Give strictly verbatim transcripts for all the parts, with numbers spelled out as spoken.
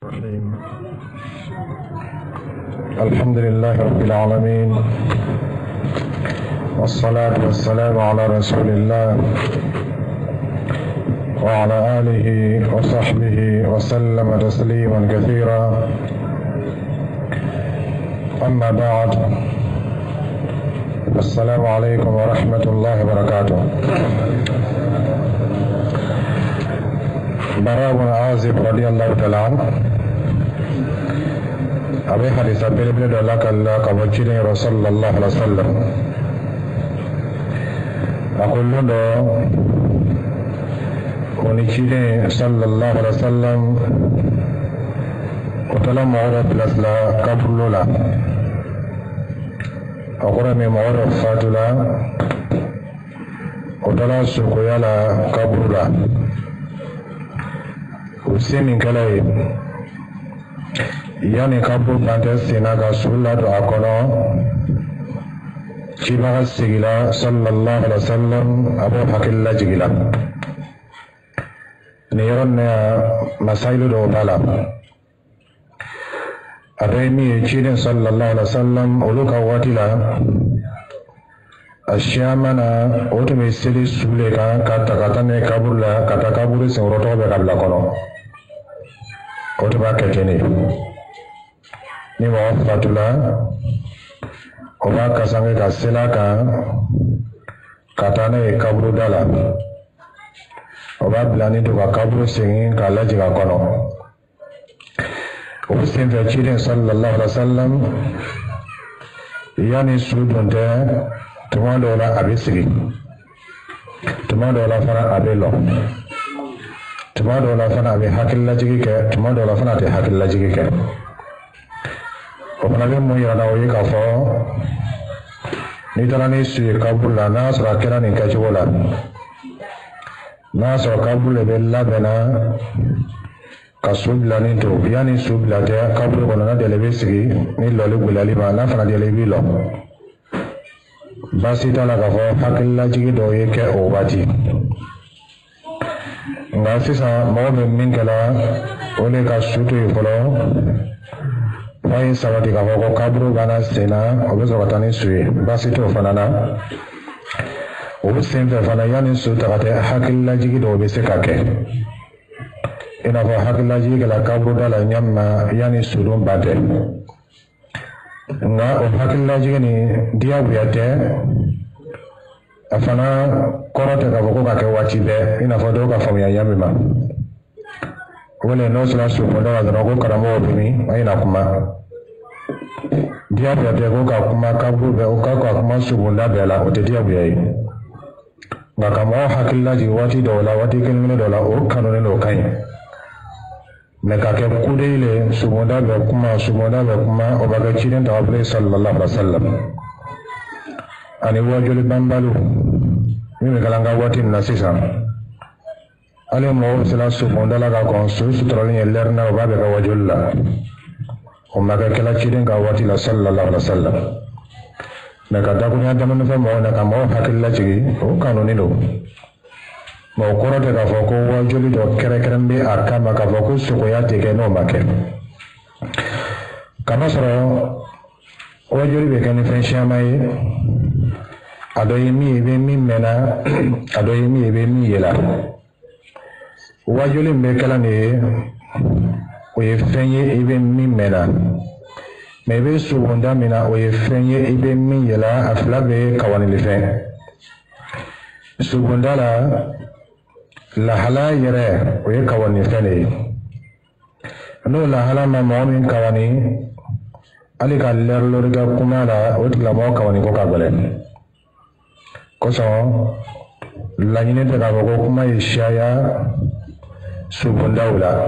الرحيم. الحمد لله رب العالمين، والصلاة والسلام على رسول الله وعلى آله وصحبه وسلم تسليما كثيرا. أما بعد، السلام عليكم ورحمة الله وبركاته. براء بن عازب رضي الله تعالى عنه أبي حديث أبي بن دلك الله كبشير رسول الله صلى الله عليه وسلم أقول له ونشير صلى الله عليه وسلم وتلا معرف لسلا قبل لا أقول من معرف فاتلا وتلا سقيا لا قبل لا usimin kalai yani kabul bante sinaga sulla do akono cibaga sigila sallallahu alaihi wasallam abu hakilla jigila ni yoronna masailu do bala aremi chiden sallallahu alaihi wasallam uluka watila ashyamana otume sili sulega kata kata ne kabula kata kaburi singoroto be kabla kono otuba keteni ni mo fatula oba kasange ka selaka katana e kaburu dala oba blani to ka kaburu singin ka laji ka kono obi senfe chiden sallallahu alaihi wasallam yani sudunde tumando la abisigi tumando la fana abelo tumando la fana abi hakilla jigi ke tumando la fana te hakilla jigi ke o fana be mo yana o yika fo ni tara ni su kabula na sura kera ni kajibola na sura kabula be labena kasubla ni to yani subla te kabula kono na dele be sigi ni lole bulali ba na fana dele bi lo basi tala ka fɔ hakilila jigi dɔw ye kɛ o waati nka sisan mɔgɔ bɛ min kɛla o de ka su to yen fɔlɔ f'a ye sabati k'a fɔ ko kaburu banna sen na o bɛ sɔrɔ ka taa ni su ye basi t'o fana na o sen fɛ fana yanni su taga tɛ hakilila jigi dɔw bɛ se ka kɛ i n'a fɔ hakilila jigi kɛla kaburu da la ɲamina yanni sudon ban tɛ nga o hakilila jigi ni diyagoya tɛ a fana kɔrɔ tɛ k'a fɔ ko ka kɛ waati bɛɛ i n'a fɔ dɔw ka faamuya ɲami ma wele n'o sera sufɔda la dɔrɔn ko karamɔgɔ bɛ min a yina kuma diyagoya tɛ ko ka kuma kaburu bɛɛ o ka ka kuma sufɔda bɛɛ la o tɛ diyagoya ye nka ka mɔgɔ hakilila jigi waati dɔw la waati kelen kelen dɔw la o kanunen do o ka ɲi mɛ ka kɛ kude le subonda bɛ kuma subonda bɛ kuma o b'a kɛ ciden tagabolo sallallahu alaihi wasallam ani wajuli banbalu min bɛ kala an ka waati min na sisan hali mɔgɔw bɛ sela subonda la ka kɔn su suturalen ye lɛri na o b'a bɛ ka wajuli la o ma kɛ kɛla ciden ka waati la sallallahu alaihi wasallam mɛ ka dakurunya daminɛ fɛ mɔgɔw na ka mɔgɔw hakili lajigi o kanuni do mɛ o kɔrɔ tɛ k'a fɔ ko wajuli dɔ kɛrɛkɛrɛn bɛ a kama k'a fɔ ko sogoya tɛ kɛ n'o ma kɛ kama sɔrɔ wajuli bɛ kɛ ni fɛn siyaman ye a dɔ ye min ye i bɛ min mɛnna a dɔ ye min ye i bɛ min yela wajuli min bɛ kɛla nin ye o ye fɛn ye i bɛ min mɛnna mɛ i bɛ sobonda min na o ye fɛn ye i bɛ min yela a fila bɛ kawanilifɛn sobonda la lahala yɛrɛ o ye kawanifɛn de ye n'o lahala ma mɔgɔ min kawani hali ka lɛrilori kɛ kuma la o tigilamɔgɔ kawani ko ka gɛlɛn kosɔn laɲini tɛ k'a fɔ ko kuma ye siyaya subondaw la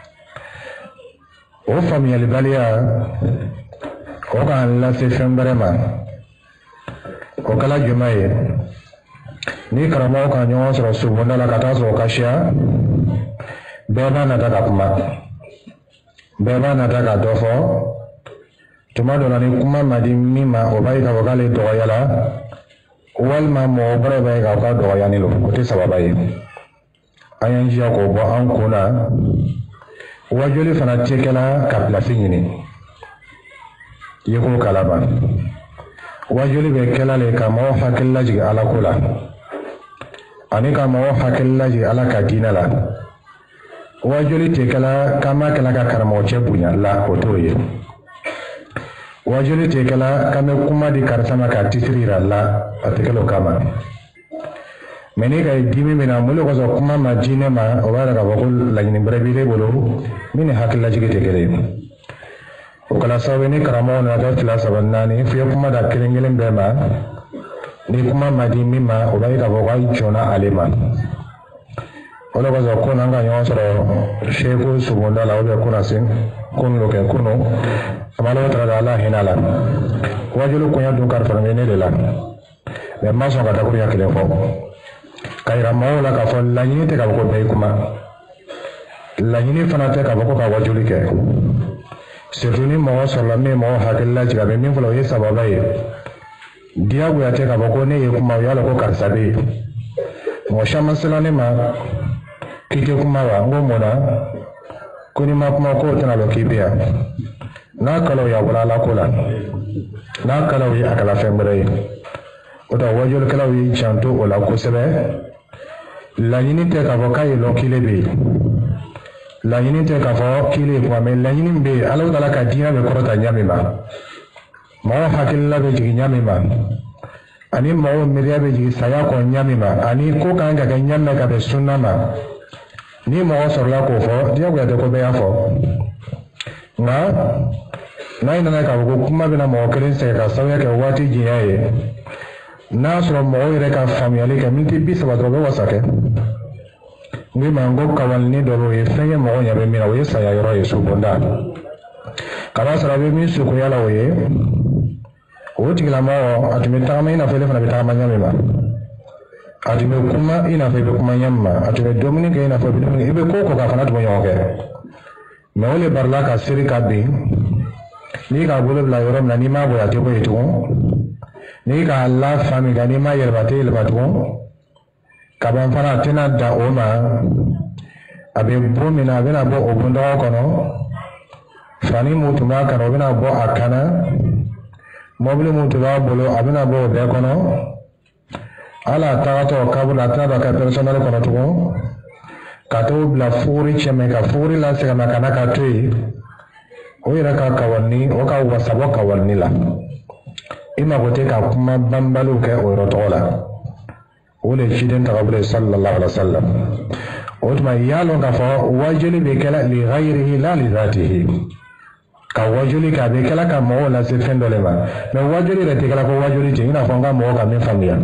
o faamuyalibaliya o k'an lase fɛn wɛrɛ ma o kɛla juma ye ni karamɔgɔ ka ɲɔgɔn sɔrɔ subonda la ka taa sɔrɔ ka siya bɛɛ b'a nata ka kuma bɛɛ b'a nata ka dɔ fɔ tuma dɔ la ni kuma ma di min ma o b'a ye k'a fɔ k'ale dɔgɔya la walima mɔgɔ wɛrɛ b'a ye k'a fɔ k'a dɔgɔyani lo o tɛ sababa ye an y'an jija k'o bɔ an kun na wajuli fana tekela ka place ɲini yeko kalaba wajuli be kela le ka mɔgɔ hakili lajigi ala ko la ani ka mɔgɔ hakili lajigi ala ka diinɛ la wajuli tekela kama kɛla ka karamɔgɔ cɛ bonya la o t'o ye wajuli tekela kame kuma di karisa ma ka titiri yira la a tɛ kɛla o kama mɛ ni ka dimi min na mun de kosɔn kuma ma diinɛ ma o b'a yira k'a fɔ ko laɲini bɛrɛ b'i bolo min ni hakili lajigi tɛ kelen ye o kɛla sababu ye ni karamɔgɔ nana kɛ fila saba naani f'i ye kuma da kelen kelen bɛɛ ma ni kuma ma di min ma o b'a ye k'a fɔ k'a jɔnna ale ma o de kosɔn ko n'an ka ɲɔgɔn sɔrɔ seku subonda la ubiyɛn kuna sen kunu lo kɛ kunu a ma lɔbɔ tara ala hinɛ la wajulu koɲɛ dun kalifalen bɛ ne de la mɛ n ma sɔn ka dakuruɲa kelen fɔ ka yira mɔgɔw la k'a fɔ laɲini tɛ k'a fɔ ko bɛɛ ye kuma laɲini fana tɛ k'a fɔ ko ka wajuli kɛ surtout ni mɔgɔ sɔrɔla min mɔgɔ hakili lajigi a bɛ min fɔlɔ o ye sababa ye diyagoya tɛ k'a fɔ ko ne ye kuma o y'a la ko karisa bɛ yen mɔgɔ caman sera ne ma k'i tɛ kuma wa n ko mun na ko n'i ma kuma k'o tɛna dɔn k'i bɛ yan n'a kalaw y'a wala ala ko la n'a kalaw ye a kala fɛn wɛrɛ ye o tɛ wajulikɛlaw y'i janto o la kosɛbɛ laɲini tɛ k'a fɔ k'a ye lɔn kile bɛ yen laɲini tɛ k'a fɔ kile ye kuma mɛ laɲini bɛ yen ala taala ka diinɛ bɛ kɔrɔta ɲa min ma mɔgɔ hakilila bɛ jigin ɲa min ma ani mɔgɔ miiriya bɛ jigin saya kɔ ɲa min ma ani ko kan ka kɛ ɲa min ka bɛn sunna ma ni mɔgɔ sɔrɔla k'o fɔ diyagoya tɛ ko bɛɛ y'a fɔ nka n'a nana k'a fɔ ko kuma bɛna mɔgɔ kelen sɛgɛn ka sababuya kɛ waati diɲɛ ye n'a sɔrɔ mɔgɔw yɛrɛ ka faamuyali kɛ miniti bi saba dɔrɔn u bɛ wasa kɛ n ko ma n ko kawalini dɔ bɛ o ye fɛn ye mɔgɔ ɲɛ bɛ min na o ye saya yɔrɔ ye subonda kaba sɔrɔ a bɛ min sukunya la o ye o tigilamɔgɔ a tun bɛ tagama i n'a fɔ ale fana bɛ tagama ɲa min ma a tun bɛ kuma i n'a fɔ i bɛ kuma ɲa min ma a tun bɛ dumuni kɛ i n'a fɔ i bɛ dumuni kɛ i bɛ ko o ko k'a fana tun bɛ ɲɔgɔn kɛ mɛ o de barila ka seri ka bin n'i k'a bolo bila yɔrɔ min na n'i m'a bonya a tɛ bɔ yen tugun n'i k'a la faamu ka n'i ma yɛlɛma a tɛ yɛlɛma tugun kaban fana a tɛna dan o ma a bɛ bon min na a bɛna bɔ o bondɔgɔ kɔnɔ fani mun tun b'a kan o bɛna bɔ a kan na mɔbili mun tun b'a bolo a bɛna bɔ o bɛɛ kɔnɔ hali a tagatɔ kaburu a tɛna don a ka pɛrisɔnɛli kɔnɔ tugun ka t'o bila fuguri cɛmɛ ka fuguri lasegin a ma ka na ka to yen o yɛrɛ ka kawalini o ka wasabɔ kawalini la i mago tɛ ka kuma banbaliw kɛ o yɔrɔ tɔgɔ la o de ye ciden tagabolo ye sallallahu alaihi wa sallam o tuma i y'a lɔn k'a fɔ wajuli bɛ kɛla li ghayrihi la li dhatihi ka wajuli kɛ a bɛ kɛla ka mɔgɔw lase fɛn dɔ le ma mɛ wajuli yɛrɛ tɛ kɛla ko wajuli ten i n'a fɔ n ka mɔgɔ ka min faamuya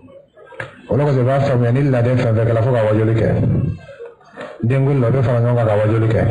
o de kosɔn i b'a faamuya ni laden fɛn fɛn kɛla fo ka wajuli kɛ denkundi la o bɛ fara ɲɔgɔn kan ka wajuli kɛ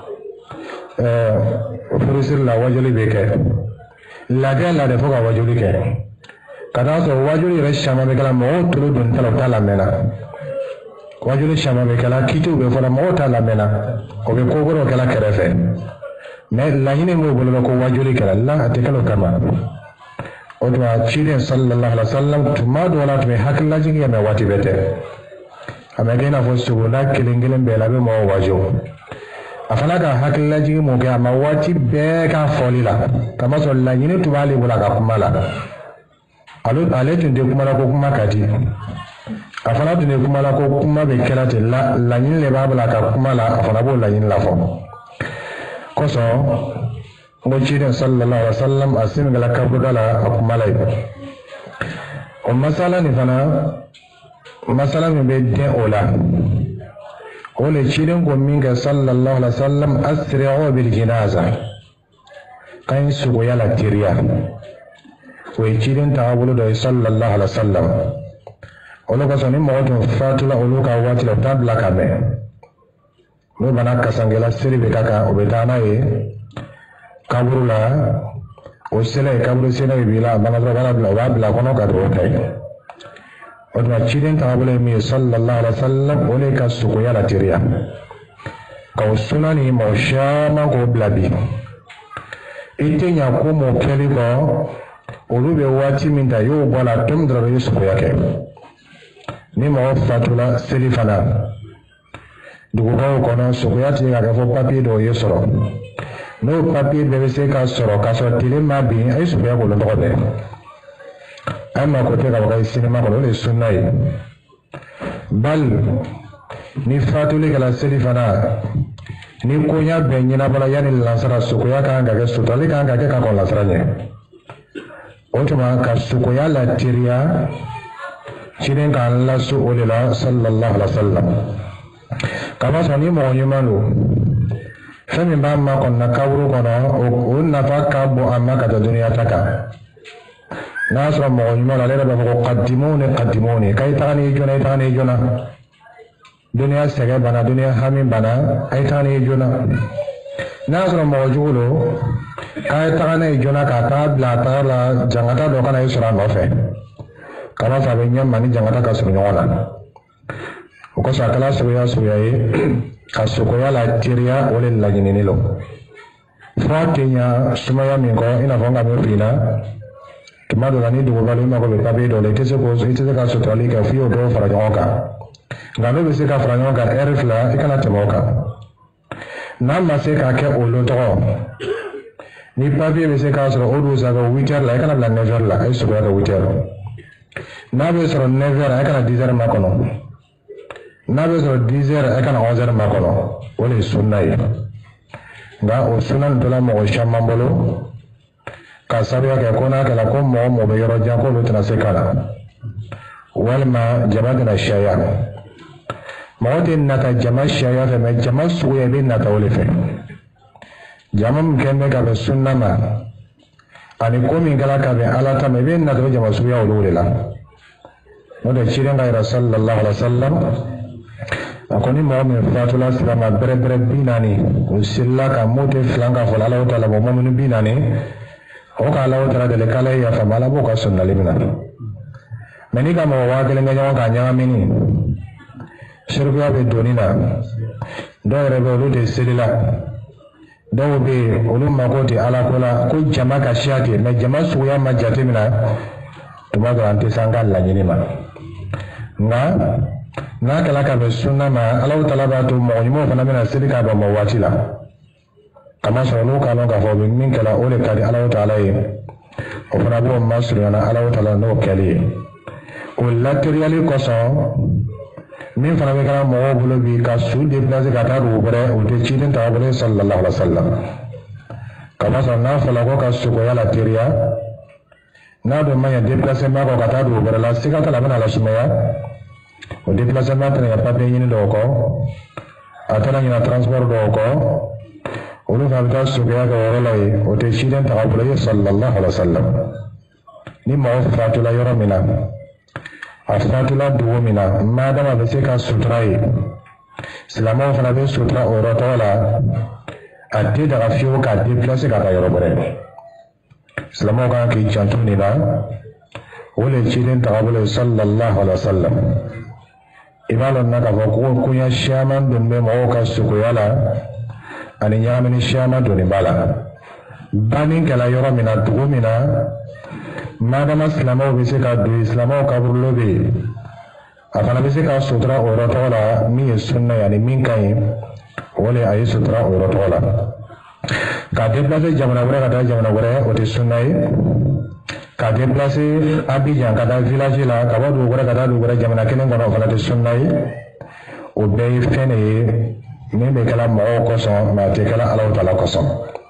ɛɛ furusiri la wajuli bɛ kɛ laden laden fo ka wajuli kɛ ka taa sɔrɔ wajuli yɛrɛ caman bɛ kɛla mɔgɔw tolo don ta la u t'a lamɛnna wajuli caman bɛ kɛla kitiw bɛ fɔla mɔgɔw t'a lamɛnna o bɛ kokorow kɛla kɛrɛfɛ mɛ laɲini b'o bolo bɛ ko wajuli kɛla la a tɛ kɛla o kama o tuma ciden sallallahu alaihi wa sallam tuma dɔw la tun bɛ hakililajigi kɛ mɛ waati bɛɛ tɛ a bɛ kɛ i n'a fɔ sogoda kelen kelen bɛɛ la a bɛ mɔgɔw wajo a fana ka hakililajigi mun kɛ a ma waati bɛɛ k'a fɔli la kamasɔrɔ laɲini tun b'ale bolo a ka kuma la ale tun tɛ kuma la ko kuma ka di a fana tun tɛ kuma la ko kuma bɛ kɛla ten la laɲini de b'a bolo a ka kuma la a fana b'o laɲini la fɔ kosɔn n ko ciden sallallahu alaihi wa sallam a sin kɛla kaburuda la a kuma la yen o masala nin fana masala min bɛ den o la o le ciden ko min kɛ sallallahu alaihi wa sallam asri'u bil jinaza kan suguya la teriya o ye ciden taabolo dɔ ye sallallahu alaihi wa sallam olu kosɔn ni mɔgɔ tun fatula olu ka waati la u t'a bila ka mɛn n'u bana kasangɛla seli bɛ ka kan o bɛ taa n'a ye kaburu la o sɛlɛ ye kaburu sɛlɛ ye b'i la a bana dɔrɔn b'a bila o b'a bila kɔnɔ ka dugawu ta ye o tuma ciden taabolo ye min ye sallallahu alaihi wa sallam o de ka suguya la teriya ka o sunan ni mɔgɔ caman k'o bila bi i tɛ ɲa ko mɔ kɛli kɔ olu bɛ waati min ta y'o bɔ a la tom dɔrɔn i ye suguya kɛ ni mɔgɔ fatula seli fana dugubaw kɔnɔ suguya tɛ ka kɛ fɔ papiye dɔw ye sɔrɔ n'o papiye bɛɛ bɛ se ka sɔrɔ k'a sɔrɔ tile ma bin a ye suguya k'olu tɔgɔ bɛɛ an ma ko tɛ ka bɔ sinima kɔnɔ o de ye sunna ye bali ni fatuli kɛla seli fana ni koɲa bɛɛ ɲɛnabɔla yanni lansara suguya kan ka kɛ suturali kan ka kɛ ka kɔn lansara ɲɛ o tuma ka suguya lateliya cilen k'an laso o de la sallallahu alaihi wa sallam kama sɔn ni mɔgɔ ɲuman don fɛn min b'a ma kɔnɔna kaburu kɔnɔ o nafa ka bon a ma ka tɛmɛ duniya ta kan n'a sɔrɔ mɔgɔ ɲuman don ale yɛrɛ b'a fɔ ko kadimuni kadimuni k'a ye taga n'i ye joona i taga n'i ye joona duniya sɛgɛn bana duniya hami bana a ye taga n'i ye joona n'a sɔrɔ mɔgɔ jugu don k'a ye taga n'a ye joona k'a taga bila a taga la jangata dɔ kana i sɔrɔ a nɔfɛ kama sɔn a bɛ ɲɛ ma ni jangata ka surun ɲɔgɔn na o kosɔn a kɛla suguya suguya ye ka suguya la teriya o de laɲinini lo fɔ a tɛ ɲa sumaya min kɔ i n'a fɔ n ka bɛ f'i la tuma dɔ la ni dugubali mago bɛ papiye dɔ la i tɛ se k'o i tɛ se ka suturali kɛ f'i y'o dɔw fara ɲɔgɔn kan nka n'o bɛ se ka fara ɲɔgɔn kan ɛri fila i kana tɛmɛ o kan n'a ma se ka kɛ o don tɔgɔ ni papiye bɛ se k'a sɔrɔ o don sanfɛ huit heures la i kana bila neuf heures la a ye suguya kɛ huit heures n'a bɛ sɔrɔ neuf heures a kana dix heures ma kɔnɔ n'a bɛ sɔrɔ dix heures a kana onze heures ma kɔnɔ o de ye sunna ye nka o sunna nin tora mɔgɔ caman bolo ka sabuya kɛ ko n'a kɛra ko mɔgɔ mɔgɔ bɛ yɔrɔ jan k'olu tɛna se ka na walima jama tɛna sariya mɔgɔ tɛ nata jama sariya fɛ mɛ jama suguya bɛ nata o de fɛ jama min kɛn bɛ ka bɛn sunna ma ani ko min kɛra ka bɛn ala ta ma i bɛ nata o jama suguya olu de la o de cilen ka yira sallallahu alaihi wa sallam a ko ni mɔgɔ min fatula silama bɛrɛbɛrɛ bi naani o sirila ka moto filan ka fɔ ala ta la bɔ mɔmini bi naani o ka ala ta deli k'ala ye yafa ala b'o ka sunnali mina mɛ n'i ka mɔgɔ waa kelen kɛ ɲɔgɔn kan ɲagamini sirikuya bɛ doni na dɔw yɛrɛ bɛ olu de selila dɔw bɛ yen olu mako tɛ ala ko la ko jama ka siya ten mɛ jama suguya ma jate mina tuma dɔ an tɛ se an ka laɲini ma nka n'a kɛla ka bɛn sunna ma ala ta b'a to mɔgɔ ɲumanw fana bɛna seli k'a dɔn ma waati la kama sɔrɔ n'u k'a dɔn k'a fɔ o bɛ min kɛla o de ka di ala ta ye o fana b'o masurunya ala ta n'o kɛli ye o lateriyali kosɔn min fana bɛ kɛra mɔgɔw bolo bi ka su déplacé ka taa dugu wɛrɛ o tɛ ciden ta bolo sallallahu alaihi wa sallam kama sɔrɔ n'a fɔla ko ka suguya la teriya n'a dɔn man ɲɛ déplacement kɔ ka taa dugu wɛrɛ la siga t'a la a bɛna lasumaya o déplacement tɛna kɛ papiye ɲini dɔw kɔ a tɛna ɲina transport dɔw kɔ olu fana bɛ taa suguya kɛ yɔrɔ la ye o tɛ ciden ta bolo ye sallallahu alaihi wa sallam ni mɔgɔ fatula yɔrɔ min na a fatula dugu min na madama bɛ se ka sutura ye silamɛw fana bɛ sutura o yɔrɔ tɔgɔ la a tɛ daga fiyewu k'a déplacer ka taa yɔrɔ wɛrɛ silamɛw kan k'i janto nin na o de ciden ta bolo ye sallallahu alaihi wa sallam i b'a dɔn na k'a fɔ ko koɲɛ caman dun bɛ mɔgɔw ka suguya la ani ɲagamini caman donni b'a la banni kɛla yɔrɔ min na dugu min na madama silamɛw bɛ se ka don yen silamɛw kaburulu bɛ yen a fana bɛ se ka sutura o yɔrɔ tɔgɔ la min ye sunna ye ani min ka ɲi o de a ye sutura o yɔrɔ tɔgɔ la ka déplacer jamana wɛrɛ ka taa jamana wɛrɛ o tɛ sunna ye ka déplacer Abidjan ka taa village la ka bɔ dugu wɛrɛ ka taa dugu wɛrɛ jamana kelen kɔnɔ o fana tɛ sunna ye o bɛɛ ye fɛn de ye min bɛ kɛla mɔgɔw kosɔn mɛ a tɛ kɛla Alahu Taala kosɔn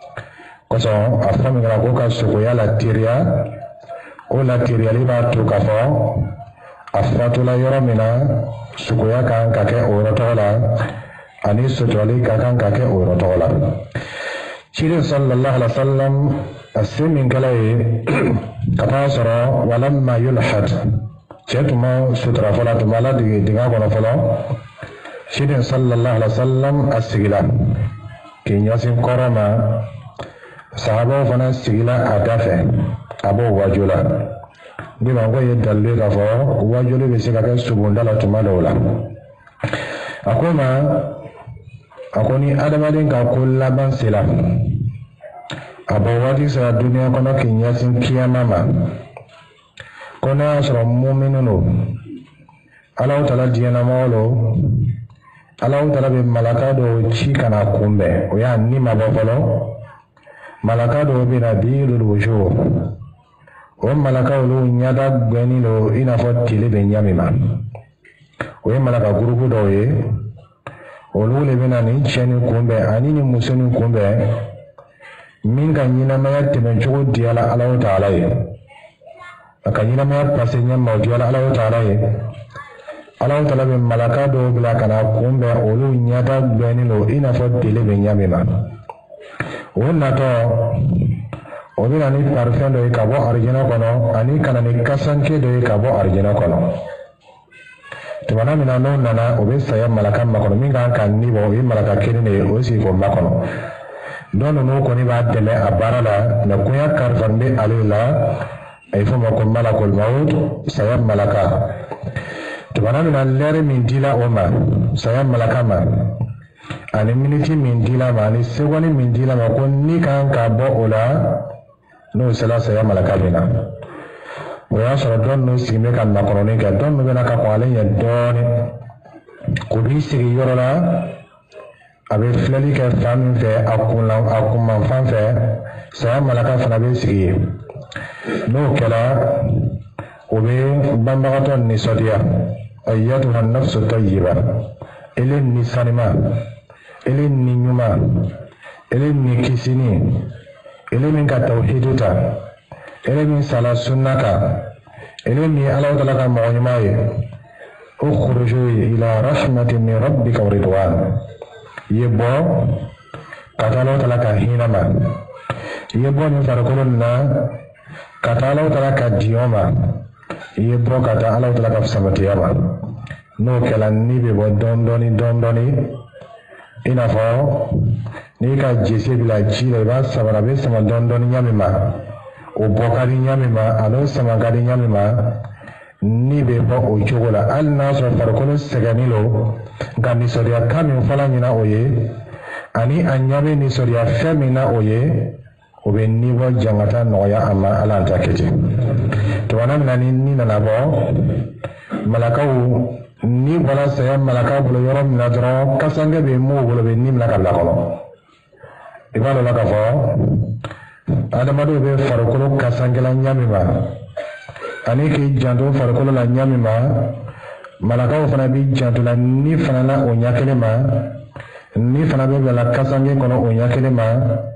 kosɔn a fɔ min kɛra ko ka suguya la teriya o la teriyali b'a to k'a fɔ a fatula yɔrɔ min na suguya kan ka kɛ o yɔrɔ tɔgɔ la ani suturali ka kan ka kɛ o yɔrɔ tɔgɔ la ciden sallallahu alaihi wa sallam a se min kɛla ye ka taa sɔrɔ walamma yulhad cɛ tun ma sutura fɔlɔ a tun b'a ladege dingɛ kɔnɔ fɔlɔ ciden sallallahu alaihi wa sallam a sigila k'i ɲɛsin kɔrɔ ma sahabaw fana sigila a da fɛ a b'o wajo la ni ma ko ye dalile k'a fɔ wajoli bɛ se ka kɛ subunda la tuma dɔw la a ko ma a ko ni adamaden ka ko laban sera a bɔ waati sera duniya kɔnɔ k'i ɲɛsin kiyama ma ko n'a y'a sɔrɔ mumini don Alahu Taala diɲɛlamɔgɔ don Allah ta'ala be malaka do ci kana kumbe o ya ni ma bofolo malaka do be na bilul wujuh o malaka lo nyada gbeni lo ina fo tile be nyamima o ye malaka gurupu do ye olu le be na ni cheni kumbe ani ni musoni kumbe min ka ɲinamaya tɛmɛ cogo di ala Allahu Ta'ala ye a ka ɲinamaya pase ɲɛma o di ala Allahu Ta'ala ye Allahu Ta'ala bɛ malaka dɔw bila ka na kunbɛn olu ɲɛda gbɛnnen don i n'a fɔ tile bɛ ɲa min na o natɔ o bɛ na ni parfɛn dɔ ye ka bɔ arijinɛ kɔnɔ ani ka na ni kasanke dɔ ye ka bɔ arijinɛ kɔnɔ tuma min na n'o nana o bɛ saya malaka makɔnɔ min kan ka ni bɔ o ye malaka kelen de ye o sigi k'o makɔnɔ don ninnu kɔni b'a dɛmɛ a baara la mɛ koya karifan bɛ ale la a ye fɔ ma ko malakul maut saya malaka tuma min na lɛri min dila o ma saya malaka ma ani miniti min dila ma ani segɔni min dila ma ko ni kan ka bɔ o la n'o sera saya malaka bɛ na o y'a sɔrɔ dɔn ninnu sigilen bɛ ka makɔrɔni kɛ dɔn ninnu bɛ na ka kɔn ale ɲɛ dɔɔnin k'o b'i sigi yɔrɔ la a bɛ filɛli kɛ fan min fɛ a kunla a kunmanfan fɛ saya malaka fana bɛ sigi yen n'o kɛra o bɛ banbagatɔ nisɔndiya ayyatuha nafsu tayyiba ele ni sanima ele ni ɲuman ele ni kisini ele min ka tawhidu ta ele min sala sunna kan ele min Allahu Ta'ala ka mɔgɔ ɲuman ye ukhruju ila rahmatin min rabbika wa ridwan ye bɔ ka taa Allahu Ta'ala ka hinɛ ma ye bɔ nin farikolo na ka taa Allahu Ta'ala ka diɲɛ ma ye bɔ ka taa Allahu Ta'ala ka sabatiya ma n'o kɛla ni bɛ bɔ dɔɔni dɔɔni i n'a fɔ n'i ka jese bila ji la i b'a sama a bɛ sama dɔɔni dɔɔni ɲa min ma o bɔ ka di ɲa min ma a n'o sama ka di ɲa min ma ni bɛ bɔ o cogo la hali n'a sɔrɔ farikolo sɛgɛnnen don nka nisɔndiya kan min fɔla ɲina o ye ani a ɲɛ bɛ nisɔndiya fɛn min na o ye o bɛ ni bɔ jankata nɔgɔya a ma ala an ta kɛ ten tuma min na ni ni nana bɔ malakaw ni bɔra saya malaka bolo yɔrɔ min na dɔrɔn kasange bɛ mun bolo bɛ ni mina ka bila kɔnɔ i b'a dɔn la k'a fɔ adamadenw bɛ farikolo kasangela ɲa min ma ani k'i janto farikolo la ɲa min ma malakaw fana b'i janto la ni fana la o ɲa kelen ma ni fana bɛ bila kasange kɔnɔ o ɲa kelen ma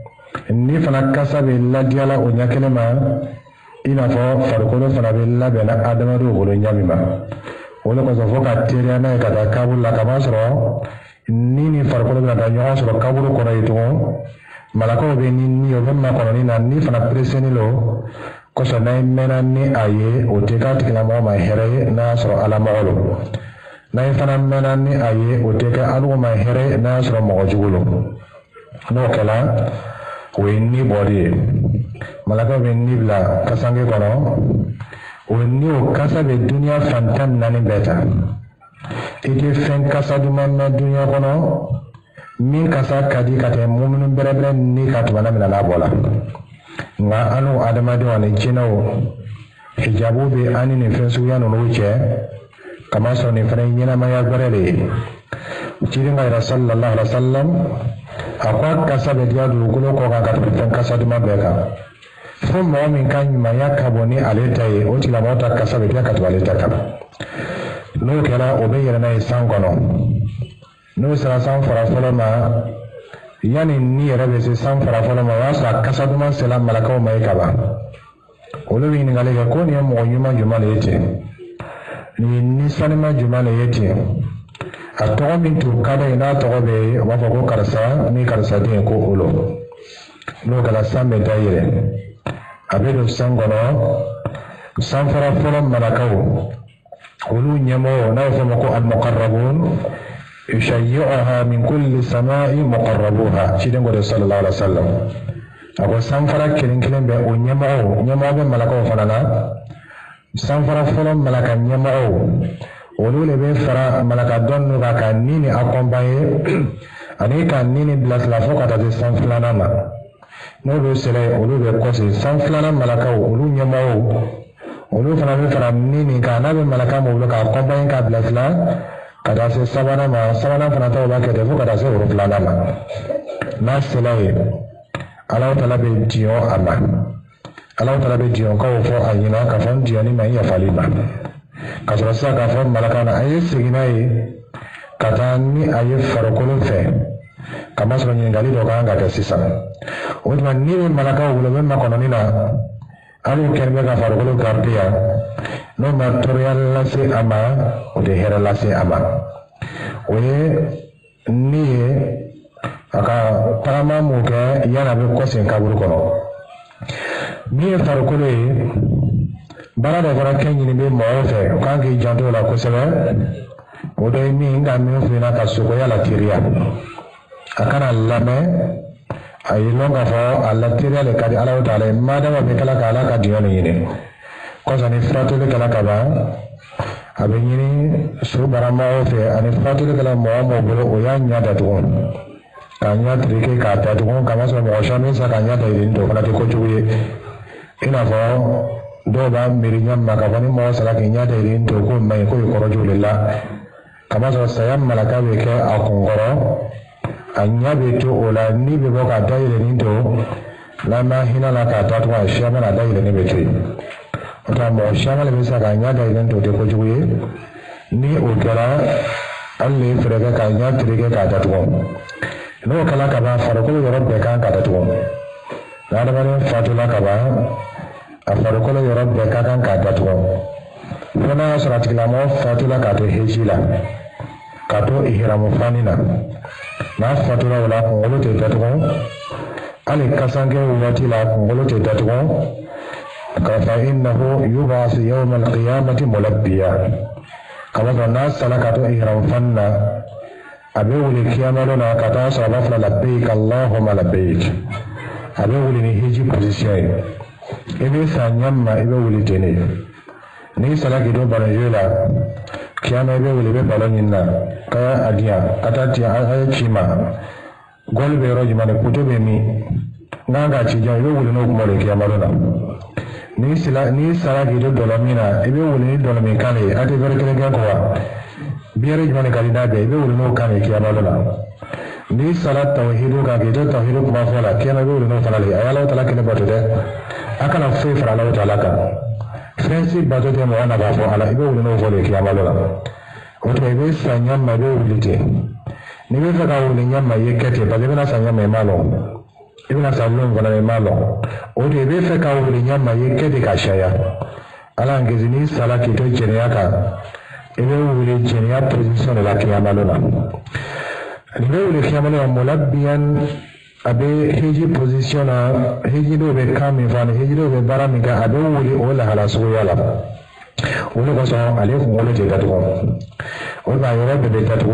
ni fana kasa bɛ ladiya la o ɲa kelen ma i n'a fɔ farikolo fana bɛ labɛn la adamadenw bolo ɲa min ma o de kosɔn fo ka teriya n'a ye ka taa kaburu la k'a sɔrɔ ni ni farikolo bɛ taa ɲɔgɔn sɔrɔ kaburu kɔnɔ yen tugun malakaw bɛ ni ni o bɛ makɔnɔni na ni fana pereseni lo kosɔn n'a ye mɛnna ni a ye o tɛ k'a tigilamɔgɔ ma hɛrɛ ye n'a y'a sɔrɔ ala mɔgɔ lo n'a ye fana mɛnna ni a ye o tɛ kɛ alu ma hɛrɛ ye n'a y'a sɔrɔ mɔgɔ jugu lo n'o kɛla o ye ni bɔli ye malakaw bɛ ni bila kasange kɔnɔ o ni o kasa bɛ duniya fantan naani bɛɛ ta i tɛ fɛn kasa duman mɛn duniya kɔnɔ min kasa ka di ka tɛmɛ mumunu bɛrɛbɛrɛ ni ka tuma min na n'a bɔ la nka an n'o adamadenw ani jinɛw hijabu bɛ an ni nin fɛn suguya ninnu cɛ kamasɔrɔ nin fana ye ɲɛnamaya wɛrɛ de ye ciden ka yɛrɛ sallallahu alaihi wa sallam a ko a kasa bɛ diya dugukolo kɔ kan ka tɛmɛ fɛn kasa duman bɛɛ kan fo mɔgɔ min ka ɲumanya ka bɔ ni ale ta ye o tigilamɔgɔ ta kasa bɛ diya ka tɛmɛ ale ta kan n'o kɛra o bɛ yɛlɛ n'a ye san kɔnɔ n'o sera san fara fɔlɔ ma yanni ni yɛrɛ bɛ se san fara fɔlɔ ma o y'a sɔrɔ a kasa duman sera malakaw ma ye ka ban olu bɛ ɲininkali kɛ ko nin ye mɔgɔ ɲuman jumɛn de ye ten nin ye nisanima jumɛn de ye ten a tɔgɔ min tun ka d'a ye n'a tɔgɔ bɛ yen u b'a fɔ ko karisa ni karisa den ko olu n'o kɛra san bɛ da yɛlɛ a bɛ don san kɔnɔ san fara fɔlɔ malakaw olu ɲɛmɔgɔ n'a bɛ fɔ o ma ko al-muqarrabun yushayyi'uha min kulli sama'i muqarrabuha ciden ko de sallallahu alaihi wa sallam a ko sanfara kelen kelen bɛ o ɲɛmɔgɔw ɲɛmɔgɔ bɛ malakaw fana na sanfara fɔlɔ malaka ɲɛmɔgɔw olu de bɛ fara malaka dɔn n'u kan ka ni ni accompagner ani ka ni ni bilasira fo ka taa se san filanan na n'olu sera olu bɛ kɔsi san filanan malakaw olu ɲɛmɔgɔw olu fana bɛ fara ni ni kan n'a bɛ malaka min bolo ka accompagner ka bilasira kada se sabana ma sabana fana taw ba kete fo kada se woro filana ma na selaye Allah Ta'ala be diyo ama Allah Ta'ala be diyo ka fo ayina ka fon diyo ni mai ya falima ka so sa ka fon malaka na ayi sigina yi kata ni ayi farokolo fe kama so ni ngali do ka ngata sisa o ma ni malaka wo le ma kono ni na alu kerbe ka farokolo gardia no material la se ama o de hera la se ama o ni aka tama mu ke yana be kosen kaburu kono ni farokolo yi bara da fara kenyi ni be mo fe kan ki janto la ko sebe o do mi nga mi fe na ka suko ya la tiria akana lame ay longa fo alla tiria le kadi ala taala madama be kala kala ka diyo ni ne ko sani frato le kala kaba abe ni su bara mo fe ani frato le kala mo mo bolo o ya nya da to kanya trike ka ta to kama so mo shami sa kanya da yin to kala ko juye ina fo do ba mirinya maka fani mo sala kenya da yin to ko mai ko ko rajulillah kama so sayam malaka be ke akongoro anya be to ola ni be boka da yin to lama hina la ka ta to shama na da yin be to ota mo shama le sa kanya da yin to de ko juye ni o kala alle frega kanya trike ka ta to no kala ka ba faro ko yoro be kan ka ta to na da bare fatula ka ba a farikolo yɔrɔ bɛɛ ka kan k'a datugu fo n'a y'a sɔrɔ a tigilamɔgɔ fatula k'a to heji la k'a to ihiramu fani na n'a fatula o la kunkolo tɛ datugu hali kasankɛ waati la kunkolo tɛ datugu k'a fɔ innahu yub'asu yawma al-qiyamati mulabbiya k'a fɔ n'a sala k'a to ihiramu fani na a bɛ wuli kiyama na ka taa sɔrɔ a b'a fɔ labbayk allahumma labbayk a bɛ wuli ni heji position ye ibe sa nyamma ibe wuli tene ni sala gido baraje la kiyama ibe wuli be balon na kaya adia kata ti ay chima gol be roji mane puto be mi nanga ci jaw ibe wuli no ko mole kiyama na ni sala ni sala gido dolomina ibe wuli ni dolomi kale ate bere kele ko wa biere mane kalida be ibe wuli no kane kiyama na ni sala tawhidu ka gido tawhidu kuma fola kiyama ibe wuli no fala le ayala tala kele batude akana fe fara Allah Ta'ala kan fensi bato te mo ana ba fo ala ibe wuli no fole kiyama la o to ibe sanya ma be wuli te ni be ka wuli nyama yekete ba be na sanya me malo ibe na salon gona me malo o to ibe fe ka wuli nyama yekete ka shaya ala ngezini sala ki to jeniya ka ibe wuli jeniya position la kiyama la ni be wuli kiyama la mulabbiyan abe heji position na heji do be kami fani heji do be bara mi ga abe wuli o la hala so yala wuli ko so ale ko wuli te datu o ba yoro be be datu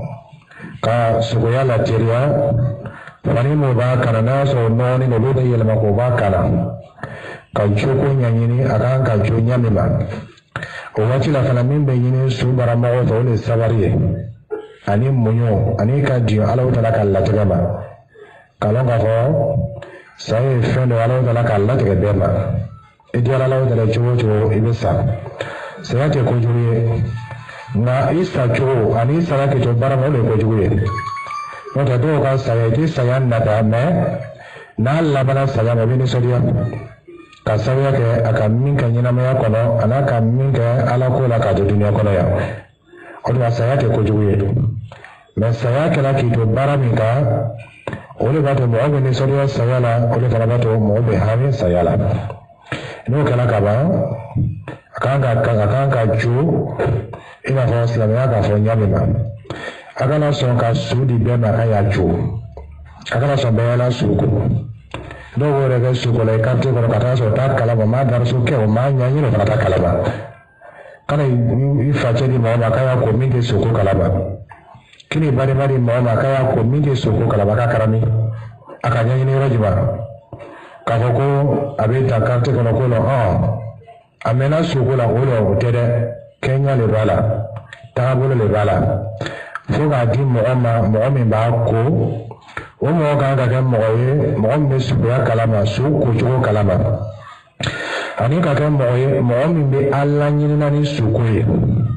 ka so yala teriya fani mo ba kana na so no ni no do yela ma ko ba kana ka choko nyanyini akan ka jo nyame ba o wati la fana min be yini su bara mo to le sabariye ani munyo ani ka dio ala Ta'ala ka la tegama kalon ka fɔ saye fɛn dɔ Ala Ta'ala k'a latigɛ bɛɛ ma i diyara Ala Ta'ala cogo o cogo i bɛ sa saya tɛ kojugu ye nka i sa cogo ani i sara kɛ to baara ma o de ye kojugu ye n'o tɛ dɔw ka saya i tɛ saya nata mɛ n'a labanna saya ma i bɛ nisɔndiya ka sababuya kɛ a ka min kɛ ɲɛnamaya kɔnɔ a n'a ka min kɛ Ala ko la k'a to duniya kɔnɔ yan o de la saya tɛ kojugu ye mɛ saya kɛra k'i to baara min kan o de b'a to mɔgɔ bɛ nisɔndiya saya la o de fana b'a to mɔgɔ bɛ hami saya la n'o kɛra ka ban a kan ka a kan ka jo i n'a fɔ silamɛya k'a fɔ ɲami ma a kana sɔn ka su di bɛɛ ma a y'a jo a kana sɔn bɛɛ yala su ko dɔw b'o yɛrɛ kɛ su ko la i karite kɔnɔ ka taa sɔrɔ t'a kalama maa dariso kɛ o maa ɲaɲini o fana t'a kalama kana i facɛ di mɔgɔ ma k'a y'a ko min tɛ su ko kalama kini bari bari mɔgɔ ma k'a y'a ko min tɛ su ko kalama k'a karami a ka ɲɛɲini yɔrɔ jumɛn k'a fɔ ko a bɛ ta karite kɔnɔ ko la ɔn a mɛnna su ko la o la o tɛ dɛ kɛɲɛ de b'a la taabolo de b'a la fo k'a di mɔgɔ ma mɔgɔ min b'a ko o mɔgɔ kan ka kɛ mɔgɔ ye mɔgɔ min bɛ suguya kalama su kocogo kalama ani ka kɛ mɔgɔ ye mɔgɔ min bɛ Ala ɲinina ni suko ye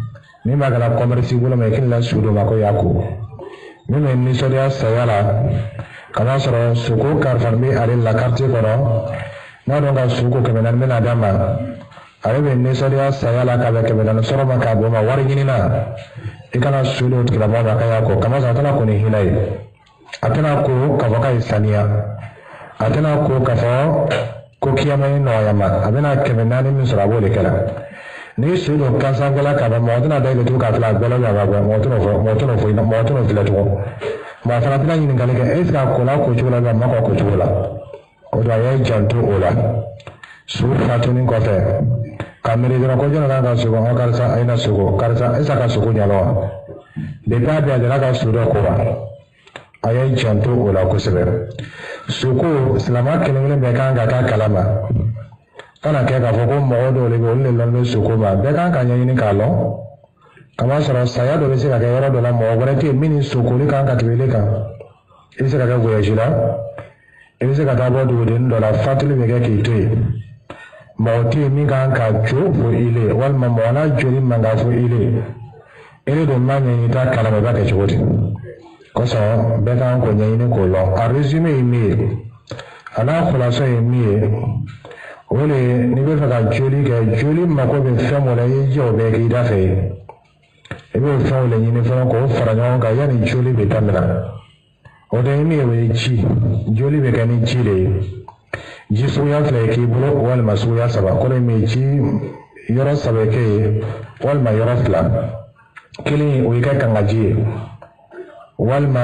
min b'a kala commerce bolo ma kin la sudo ma ko yako min men ni sodia sayala kama soro suko karfan bi ale la carte kono na don ga suko ke menan mena dama ale men ni sodia sayala ka be ke menan soro ma ka bo ma wari nyina ikana sudo tikila ba ka yako kama sa tana ko ni hinai atana ko ka baka isania atana ko ka fo ko kiyama no yama abena ke menan min soro bo le kala ni sudo kansangala ka ba mo tana dai le tu ka fla belo ya ba mo tano fo mo tano fo mo tano fila to ma fana tana yin ngale ke eska ko la ko chula ba ma ko ko chula o da ya jantu ola su fatuni ko fe kamere dira ko jona ga su ko ka sa aina su ko ka sa esa ka su ko nyalo de ba da da ga su do ko ba ayi jantu ola ko sebe su ko islama kelele be kan ga ka kalama kana ke ka fo ko mo do le go le lo su ko ba be kan ka nyi ni ka lo kama sara saya do be se ka yoro do la mo gore te mini su ko le kan ka tele ka e se ka ga voyage la e se ka ta bo do den do la fatile be ke ki te mo te mi kan ka jo fo ile wal ma mo na jori manga fo ile ele do ma nyi ta kala ba ke choti ko so be kan ko nyi ni ko lo a resume email ana khulasa email wole ni be faga joli ke joli mako be famo la yi jo be ki da fe e be famo le ni fa ko fara nyon ga yani joli be tamina o de mi we chi joli be kan chi le ji so ya fle ki bulo wal masu ya saba ko le mi chi yoro saba ke wal ma yoro fla kili o ka kan gaji wal ma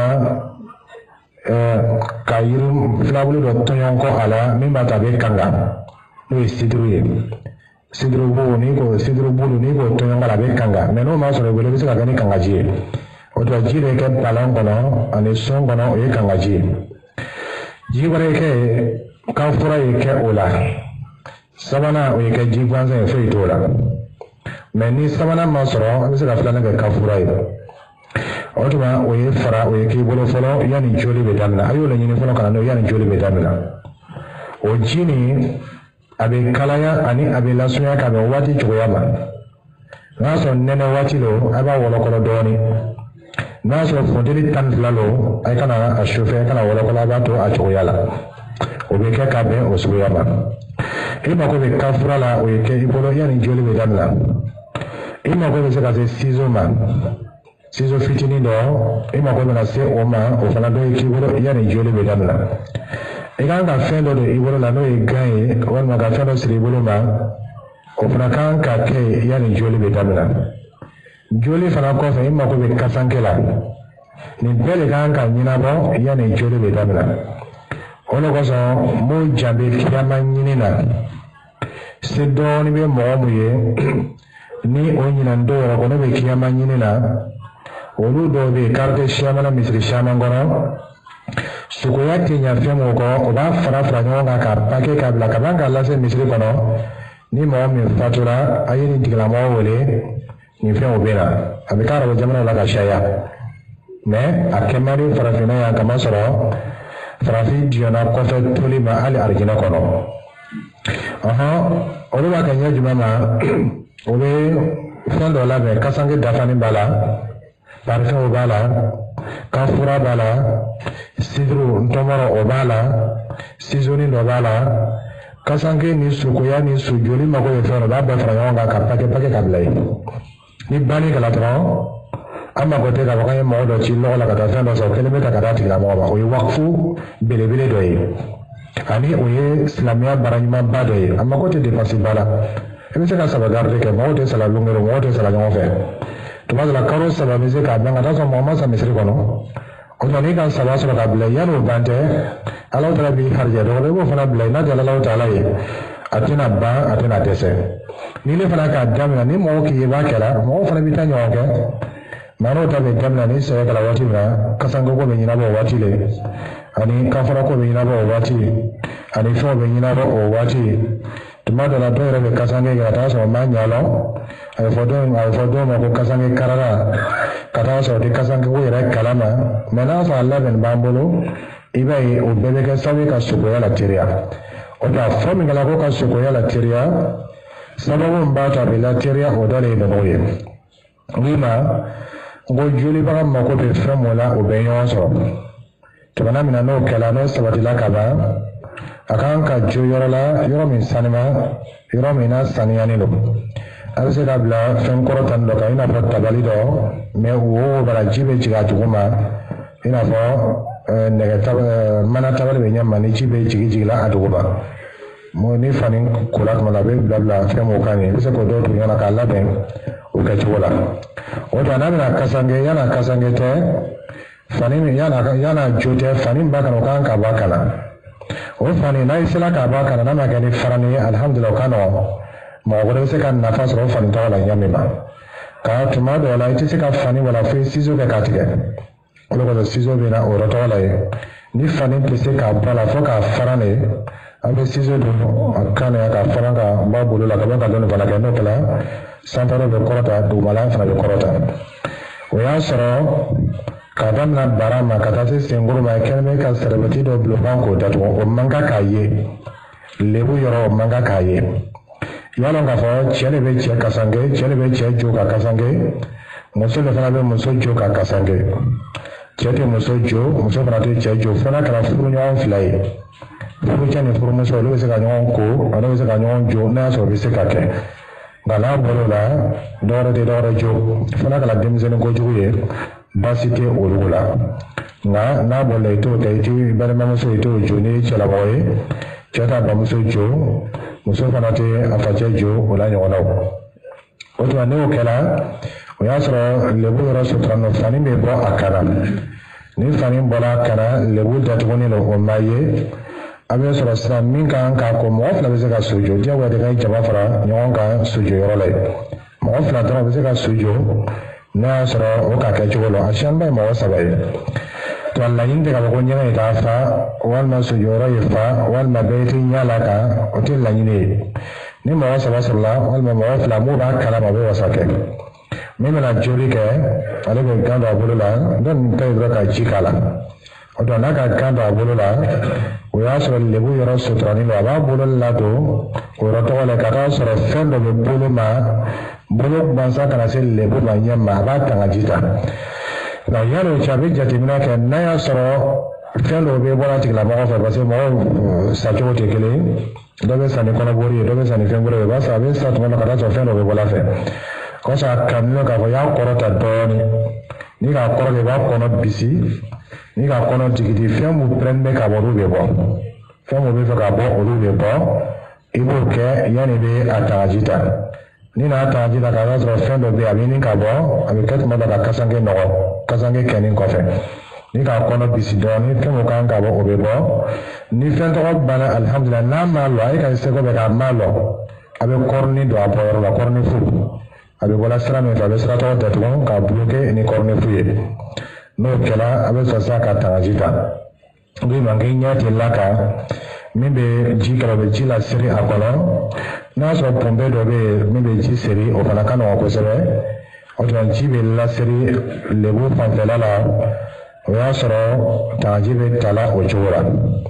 eh kayir fla bulo do to yon ko ala mi ma ta be kanga no sidru ye sidru bo ni ko sidru bulu ni ko to ngala be kanga me no ma so re bele se ka gani kanga ji o to ji re ke palan kono ani son kono o ye kanga ji ji bare ke ka fura ye ke ola sabana o ye ke ji kwanza ye fe to la me ni sabana ma so ro mi se ka fula ke ka fura ye o to ma o ye fara o ye ke bolo folo yani joli be damna ayo le ni folo kana no yani joli be damna o ji ni abe kalaya ani abe lasunya ka be wati choya ma na so nene wati lo aba wolo kono doni na so fodeli tan flalo ay kana a chauffeur kana wolo kono aba to a choya la o be ka be o suya ma e ma ko be kafura la o ke ibolo yani joli be damla e ma ko be se ka se sizo ma sizo fitini do e ma ko be na se o ma o fana do ki bolo yani joli be damla e kan ka fɛn dɔ de i bolo la n'o ye gan ye walima ka fɛn dɔ siri i bolo ma o fana kan ka kɛ yanni joli bɛ daminɛ joli fana kɔfɛ i mago bɛ kasankɛ la nin bɛɛ de kan ka ɲɛnabɔ yanni joli bɛ daminɛ o de kosɔn m'o janbe kiyama ɲini na se dɔɔni bɛ mɔgɔ mun ye ni o ɲinan dɔw yɛrɛ ko ne bɛ kiyama ɲini na olu dɔw bɛ yen karte siamana misiri siaman kɔnɔ sukoya tɛ ɲa fɛn mun kɔ o b'a fara fara ɲɔgɔn kan k'a pake k'a bila ka ban k'a lase misiri kɔnɔ ni mɔgɔ min fatura a ye nin tigilamɔgɔ wele nin fɛnw bɛ na a bɛ k'a arabu jamanaw la ka caya mɛ a kɛ man di farafinna yan kama sɔrɔ farafin diyɔnna kɔfɛ toli ma hali arijinɛ kɔnɔ ɔhɔn olu b'a kɛ ɲɛ jumɛn ma o bɛ fɛn dɔ labɛn kasange dafani b'a la parifɛnw b'a la kafura b'a la sidru ntɔmɔrɔ o b'a la sizoni dɔ b'a la kasange ni sukoya ni sujoli mago bɛ fɛn dɔ b'a bɛɛ fara ɲɔgɔn kan ka pake pake ka bila yen ni banni kɛla dɔrɔn an mago tɛ k'a fɔ k'an ye mɔgɔ dɔ ci lɔgɔ la ka taa fɛn dɔ sɔrɔ kelen bɛ ta ka d'a tigilamɔgɔ ma o ye wakufu belebele dɔ ye ani o ye silamɛya baaraɲumanba dɔ ye a mago tɛ depansi ba la i bɛ se ka saba garide kɛ mɔgɔw tɛ sala longero mɔgɔw tɛ sala ɲɔgɔn fɛ tuma dɔ la kalo saba bɛ se k'a ban ka taa sɔrɔ mɔgɔ ma sa misiri kɔnɔ o tuma n'i ka saba sɔrɔ ka bila yanni o ban tɛ ala taala b'i harijɛ dɔ la i b'o fana bila i n'a jala ala taala ye a tɛna ban a tɛna dɛsɛ ni ne fana k'a daminɛ ni mɔgɔ k'i ye b'a kɛla mɔgɔw fana bɛ taa ɲɔgɔn kɛ maa n'o ta bɛ daminɛ ni sɛbɛ kɛla waati min na kasanko bɛ ɲɛnabɔ o waati le ani kanfarako bɛ ɲɛnabɔ o waati ani fɛnw bɛ ɲɛnabɔ o waati tuma dɔ la dɔw yɛrɛ bɛ kasanke kɛ ka taa sɔrɔ maa ɲalɔ a bɛ fɔ dɔw a bɛ fɔ dɔw ma ko kasanke karara ka taa sɔrɔ tɛ kasanke ko yɛrɛ kalama mɛ n'a sɔrɔ a labɛn b'an bolo i b'a ye o bɛɛ bɛ kɛ sababu ye ka sogoya la teriya o tuma fɔ min kɛla ko ka sogoya la teriya sababu min b'a to a bɛ la teriya o dɔ de ye mɔgɔw ye Lima, go joli baga mako be fɛn mo la o bɛ ɲɔgɔn sɔrɔ. Jamana min na n'o kɛla n'o sabatila ka ban, a kan ka jo yɔrɔ la yɔrɔ min sanima, yɔrɔ min na saniyani don. A bɛ se ka bila fɛn kɔrɔ tan dɔ kan i n'a fɔ tabali dɔ, mais wo baraji bɛ jigin a duguma i n'a fɔ nɛgɛ tabali mana tabali bɛ ɲɛma ni ji bɛ jigin jigin la a duguma. Mo ni fani kola tuma la a bɛ bila bila fɛn mo kan ye, i bɛ se k'o dɔw tun ɲɔgɔn k'a labɛn o kɛcogo la. O tuma n'a bɛna kasange yan'a kasange tɛ fani min yana yana jo tɛ fani min b'a kan o kan ka bɔ a kan na. O fani n'a sera k'a bɔ a kan na n'a ma kɛ ni farani ye alihamudulila o ka nɔgɔn. Mɔgɔ wɛrɛ bɛ se ka nafa sɔrɔ fani tɔgɔ la ɲami ma. Ka tuma dɔw la i tɛ se ka fani wala fo ciseau kɛ k'a tigɛ. O de kɔsɔn ciseau bɛ na o yɔrɔ tɔgɔ la ye. Ni fani tɛ se k'a bɔ a la fo k'a fara de, a bɛ ciseau don a kan na k'a fara ka bɔ a bolo la ka bɔ ka dɔɔni fana kɛ n'o kɛla sanfɛla bɛ kɔrɔta dugumala fana bɛ kɔrɔta. O y'a sɔrɔ k'a daminɛ bara ma ka taa se senkuru ma kɛnɛ bɛ ka sɛrɛbɛti dɔ bulon k'o datugu o man kan k'a ye. Lebu yɔrɔ o man kan k'a ye. Yalɔ k'a fɔ cɛ de bɛ cɛ kasange, cɛ de bɛ cɛ jo ka kasange, muso de fana bɛ muso jo ka kasange. Cɛ tɛ muso jo, muso fana tɛ cɛ jo, fo n'a kɛra furuɲɔgɔn fila ye. Furucɛ ni furumuso olu bɛ se ka ɲɔgɔn ko, olu bɛ se ka ɲɔgɔn jo n'a y'a sɔrɔ o bɛ se ka kɛ. Nka n'a bɔr'o la, dɔwɛrɛ tɛ dɔwɛrɛ jo, fo n'a kɛra denmisɛnnin kojugu ye, baasi tɛ olu la. Nka n'a bɔr'o la i t'o kɛ, i t'i balimamuso i t'o jo ni cɛlamɔgɔ ye, cɛ t'a bamuso jo, muso fana tɛ a facɛ jo o la ɲɔgɔnnaw. O tuma n'o kɛla o y'a sɔrɔ lebu yɔrɔ sutura fani bɛ bɔ a kan na. Ni fani bɔra a kan na lebu datugulen don o ma ye, a bɛ sɔrɔ sisan min kan k'a ko mɔgɔ fila bɛ se ka sujo diyagoya de ka ɲi jama fara ɲɔgɔn kan sujo yɔrɔ la yen. Mɔgɔ fila dɔrɔn bɛ se ka sujo n'a y'a sɔrɔ o ka kɛ cogo la a siyanba ye mɔgɔ saba ye. To laɲini tɛ k'a fɔ ko ɲɛgɛn ye k'a fa walima sujɔyɔrɔ ye fa walima bɛɛ tɛ ɲɛ la kan o tɛ laɲini ye. Ni mɔgɔ saba sɔrɔla walima mɔgɔ fila m'o b'a kalama o bɛ wasa kɛ. Min bɛna joli kɛ ale bɛ gan don a bolo la dɔ nin ta ye dɔrɔn ka ji k'a la. O tuma n'a ka gan don a bolo la o y'a sɔrɔ lebu yɔrɔ suturanin don a b'a bolo ladon o yɔrɔ tɔgɔ la ka taa sɔrɔ fɛn dɔ bɛ bolo ma bolo gansan kana se lebu ma ɲɛ ma a b'a tanga ji ta. Nka yan'o cɛ a bɛ jateminɛ kɛ n'a y'a sɔrɔ fɛn dɔw bɛ bɔra tigilamɔgɔ fɛ parce que mɔgɔw sacogo tɛ kelen ye dɔ bɛ san ni kɔnɔboli ye dɔ bɛ san ni fɛn wɛrɛ ye o b'a sɔrɔ a bɛ sa tuma dɔ ka taa sɔrɔ fɛn dɔ bɛ bɔra fɛ kɔsa a kanunɛ k'a fɔ y'a kɔrɔta dɔɔni ni k'a kɔrɔta i b'a kɔnɔ bisi ni k'a kɔnɔ digidi fɛn mun pɛrɛnnen bɛ ka bɔ olu bɛ bɔ fɛn mun bɛ fɛ ka bɔ olu bɛ bɔ i b'o kɛ yanni i bɛ a tangaji ta. Ni n'a tangaji la k'a sɔrɔ fɛn dɔ bɛ yen a bɛ ɲini ka bɔ a bɛ kɛ tuma dɔ ka kasange nɔgɔ kasange kɛnin kɔfɛ ni k'a kɔnɔ bisi dɔɔni fɛn mun kan ka bɔ o bɛ bɔ ni fɛn tɔgɔ banna alihamudulila n'a ma lɔ a ye ka seko bɛ k'a ma lɔ a bɛ kɔrɔni don a bɔyɔrɔ la kɔrɔni fu a bɛ bɔla sira min fɛ a bɛ sira tɔgɔ datugu k'a bloqué ni kɔrɔni fu ye n'o kɛra a bɛ sɔrɔ sisan ka tangaji ta bi man k'i ɲɛ tɛ la kan min bɛ ji kɛlɛ o bɛ ji la siri a kɔnɔ n'a sɔrɔ pɔnpe dɔ bɛ yen min bɛ ji siri o fana ka nɔgɔn kosɛbɛ o tuma ji bɛ lasiri lebu fanfɛla la o y'a sɔrɔ tangaji bɛ ta la o cogo la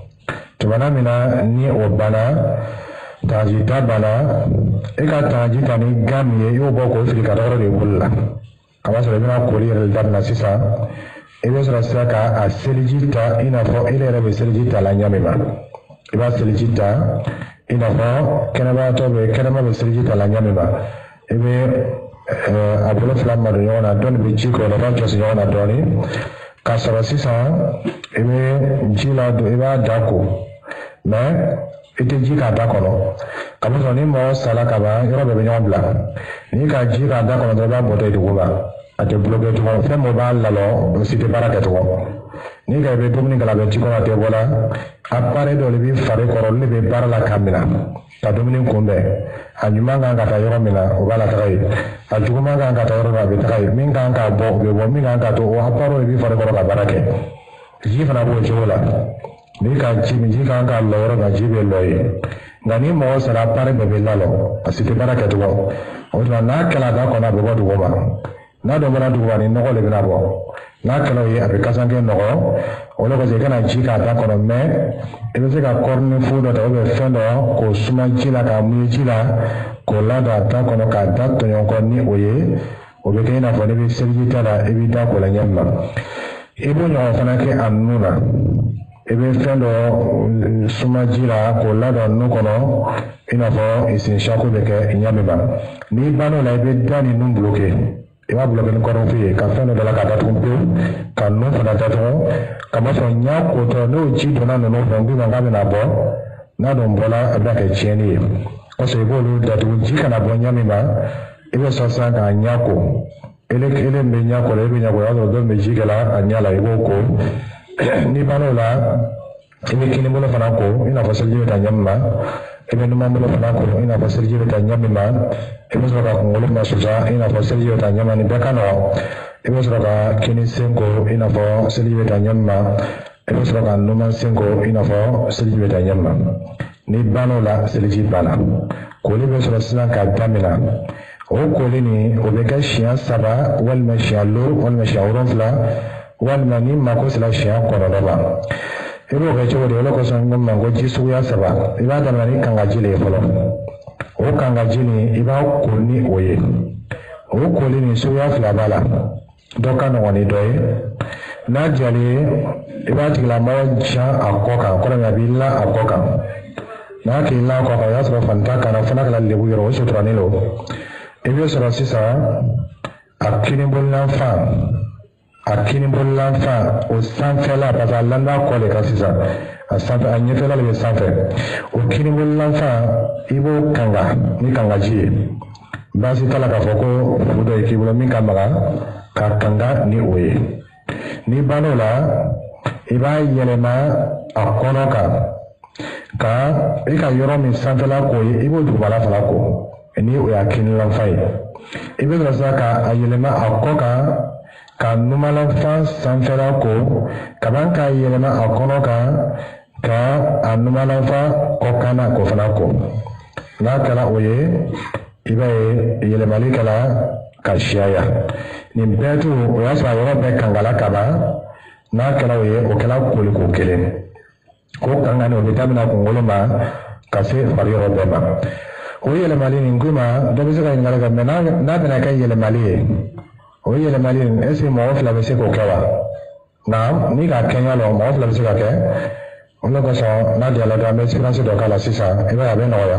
tuma min na ni o banna tangaji ta banna e ka tangaji ta ni gan min ye i y'o bɔ k'o fili ka dɔgɔrɔ de bolo la a b'a sɔrɔ i bɛna koli yɛrɛ daminɛ sisan i bɛ sɔrɔ sisan ka a seliji ta i n'a fɔ e yɛrɛ bɛ seliji ta la ɲami ma i b'a seliji ta i n'a fɔ kɛnɛbagatɔ bɛ kɛnɛma bɛ seliji ta la ɲami ma i bɛ a bolo fila ma don ɲɔgɔn na dɔɔni bɛ ji k'o la i b'a jɔsi ɲɔgɔn na dɔɔni k'a sɔrɔ sisan i bɛ ji la don i b'a da ko mɛ i tɛ ji k'a da kɔnɔ ka bɔ sɔrɔ ni mɔgɔ sala ka ban yɔrɔ bɛɛ bɛ ɲɔgɔn bila n'i ka ji k'a da kɔnɔ dɔrɔn i b'a bɔtɔ i dugu ma a tɛ bloqué tugun fɛn min b'a lalɔ o si tɛ baara kɛ tugun n'i ka i bɛ dumuni kɛ a bɛ ji kɔnɔ a tɛ bɔ la appareil dɔ de bɛ fari kɔrɔ olu de bɛ baara la k'a minɛ ka dumuni kunbɛn a ɲuman kan ka taa yɔrɔ min na o b'a la taga yen a juguman kan ka taa yɔrɔ min a bɛ taga yen min kan k'a bɔ o bɛ bɔ min kan k'a to o appareil de bɛ fari kɔrɔ ka baara kɛ ji fana b'o cogo la n'i ka ji min ji kan ka lɔ yɔrɔ min ji bɛ lɔ yen nka ni mɔgɔ sera appareil bɛɛ bɛ lalɔ a si tɛ baara kɛ tugun o tuma n'a kɛla a da kɔnɔ a bɛ bɔ dugu ma n'a dɔ bɔra dugu ma ni nɔgɔ de bɛna bɔ n'a kɛla o ye a bɛ kasange nɔgɔ o de kosɔn i kana ji k'a da kɔnɔ mɛ i bɛ se ka kɔrɔni fu dɔ ta ou bien fɛn dɔ k'o suma ji la k'a muɲu ji la k'o ladon a da kɔnɔ k'a da tɔɲɔgɔn kɔ ni o ye o bɛ kɛ i n'a fɔ ne bɛ seliji ta la i b'i da ko la ɲɛ min ma i b'o ɲɔgɔn fana kɛ a nun na i bɛ fɛn dɔ suma ji la k'o ladon nun kɔnɔ i n'a fɔ isin sako bɛ kɛ ɲɛ min ma n'i ban'o la i bɛ da ni nun bloqué i b'a bloqué ni kɔrɔnfɛ ye ka fɛn dɔ da la ka datugu pewu ka nun fana datugu kamasɔrɔ ɲa kotɔ n'o ji donna ninnu fɛ n k'i ma k'a bɛna bɔ n'a dun bɔla a bɛna kɛ tiɲɛni ye kosɔn i b'olu datugu ji kana bɔ ɲɛ min ma i bɛ sɔn sisan k'a ɲa ko ele ele bɛ ɲa ko la i bɛ ɲa ko o y'a sɔrɔ dɔ bɛ ji kɛ la a ɲa la i b'o ko n'i ban'o la i bɛ kini bolo fana ko i n'a fɔ seliji bɛ taa ɲɛ min ma i bɛ numan bolo fana ko i n'a fɔ seliji bɛ taa ɲɛ min ma i bɛ sɔrɔ ka kunkolo masusa i n'a fɔ seliji bɛ taa ɲɛ ma nin bɛɛ ka nɔgɔn i bɛ sɔrɔ ka kini sen ko i n'a fɔ seliji bɛ taa ɲɛ min ma i bɛ sɔrɔ ka numan sen ko i n'a fɔ seliji bɛ taa ɲɛ min ma ni ban'o la seliji banna koli bɛ sɔrɔ sisan k'a daminɛ o koli nin o bɛ kɛ siɲɛ saba walima siɲɛ lo walima siɲɛ wolonfila walima ni mako sera siɲɛ kɔnɔntɔn ma i b'o kɛ cogo di o de kosɔn n ko ma ko ji suguya saba i b'a daminɛ ni kangaji le ye fɔlɔ o kangaji nin i b'a ko ni o ye o koli nin suguya fila b'a la dɔ ka nɔgɔn ni dɔ ye n'a jalen i b'a tigilamɔgɔ jan a kɔ kan kɔrɔ min a b'i la a kɔ kan n'a k'i la a kɔ kan o y'a sɔrɔ fantan kana o fana kɛra lebu yɔrɔ o suturanin don i bɛ sɔrɔ sisan a kinibolilanfan a kinibolilanfan o sanfɛla parce que a landa kɔ de kan sisan a sanfɛ a ɲɛfɛla de bɛ sanfɛ o kinibolilanfan i b'o kanga ni kangaji ye baasi t'a la k'a fɔ ko furu dɔ ye k'i bolo min ka maga ka kanga ni o ye n'i ban'o la i b'a yɛlɛma a kɔnɔ kan ka i ka yɔrɔ min sanfɛla ko ye i b'o dugumala fana ko ni o y'a kinilanfan ye i bɛ sɔrɔ sisan k'a yɛlɛma a kɔ kan ka numanlanfan sanfɛla ko ka ban k'a yɛlɛma a kɔnɔ kan ka a numanlanfan kɔkanna k'o fana ko n'a kɛra o ye i b'a ye yɛlɛmali kɛla ka siyaya nin bɛɛ tu o y'a sɔrɔ a yɔrɔ bɛɛ kangala ka ban n'a kɛra o ye o kɛla koliko kelen ko kangani o bɛ daminɛ kunkolo ma ka se fari yɔrɔ bɛɛ ma o yɛlɛmali nin ko ma dɔ bɛ se ka ɲininkali kɛ mɛ n'a bɛna kɛ yɛlɛmali ye o yɛlɛmali nin est ce que mɔgɔ fila bɛ se k'o kɛ wa nka ni k'a kɛ ɲa lɔ mɔgɔ fila bɛ se ka kɛ o de kosɔn n'a diyala dɔn an bɛ expérience dɔ k'a la sisan i b'a ye a bɛ nɔgɔya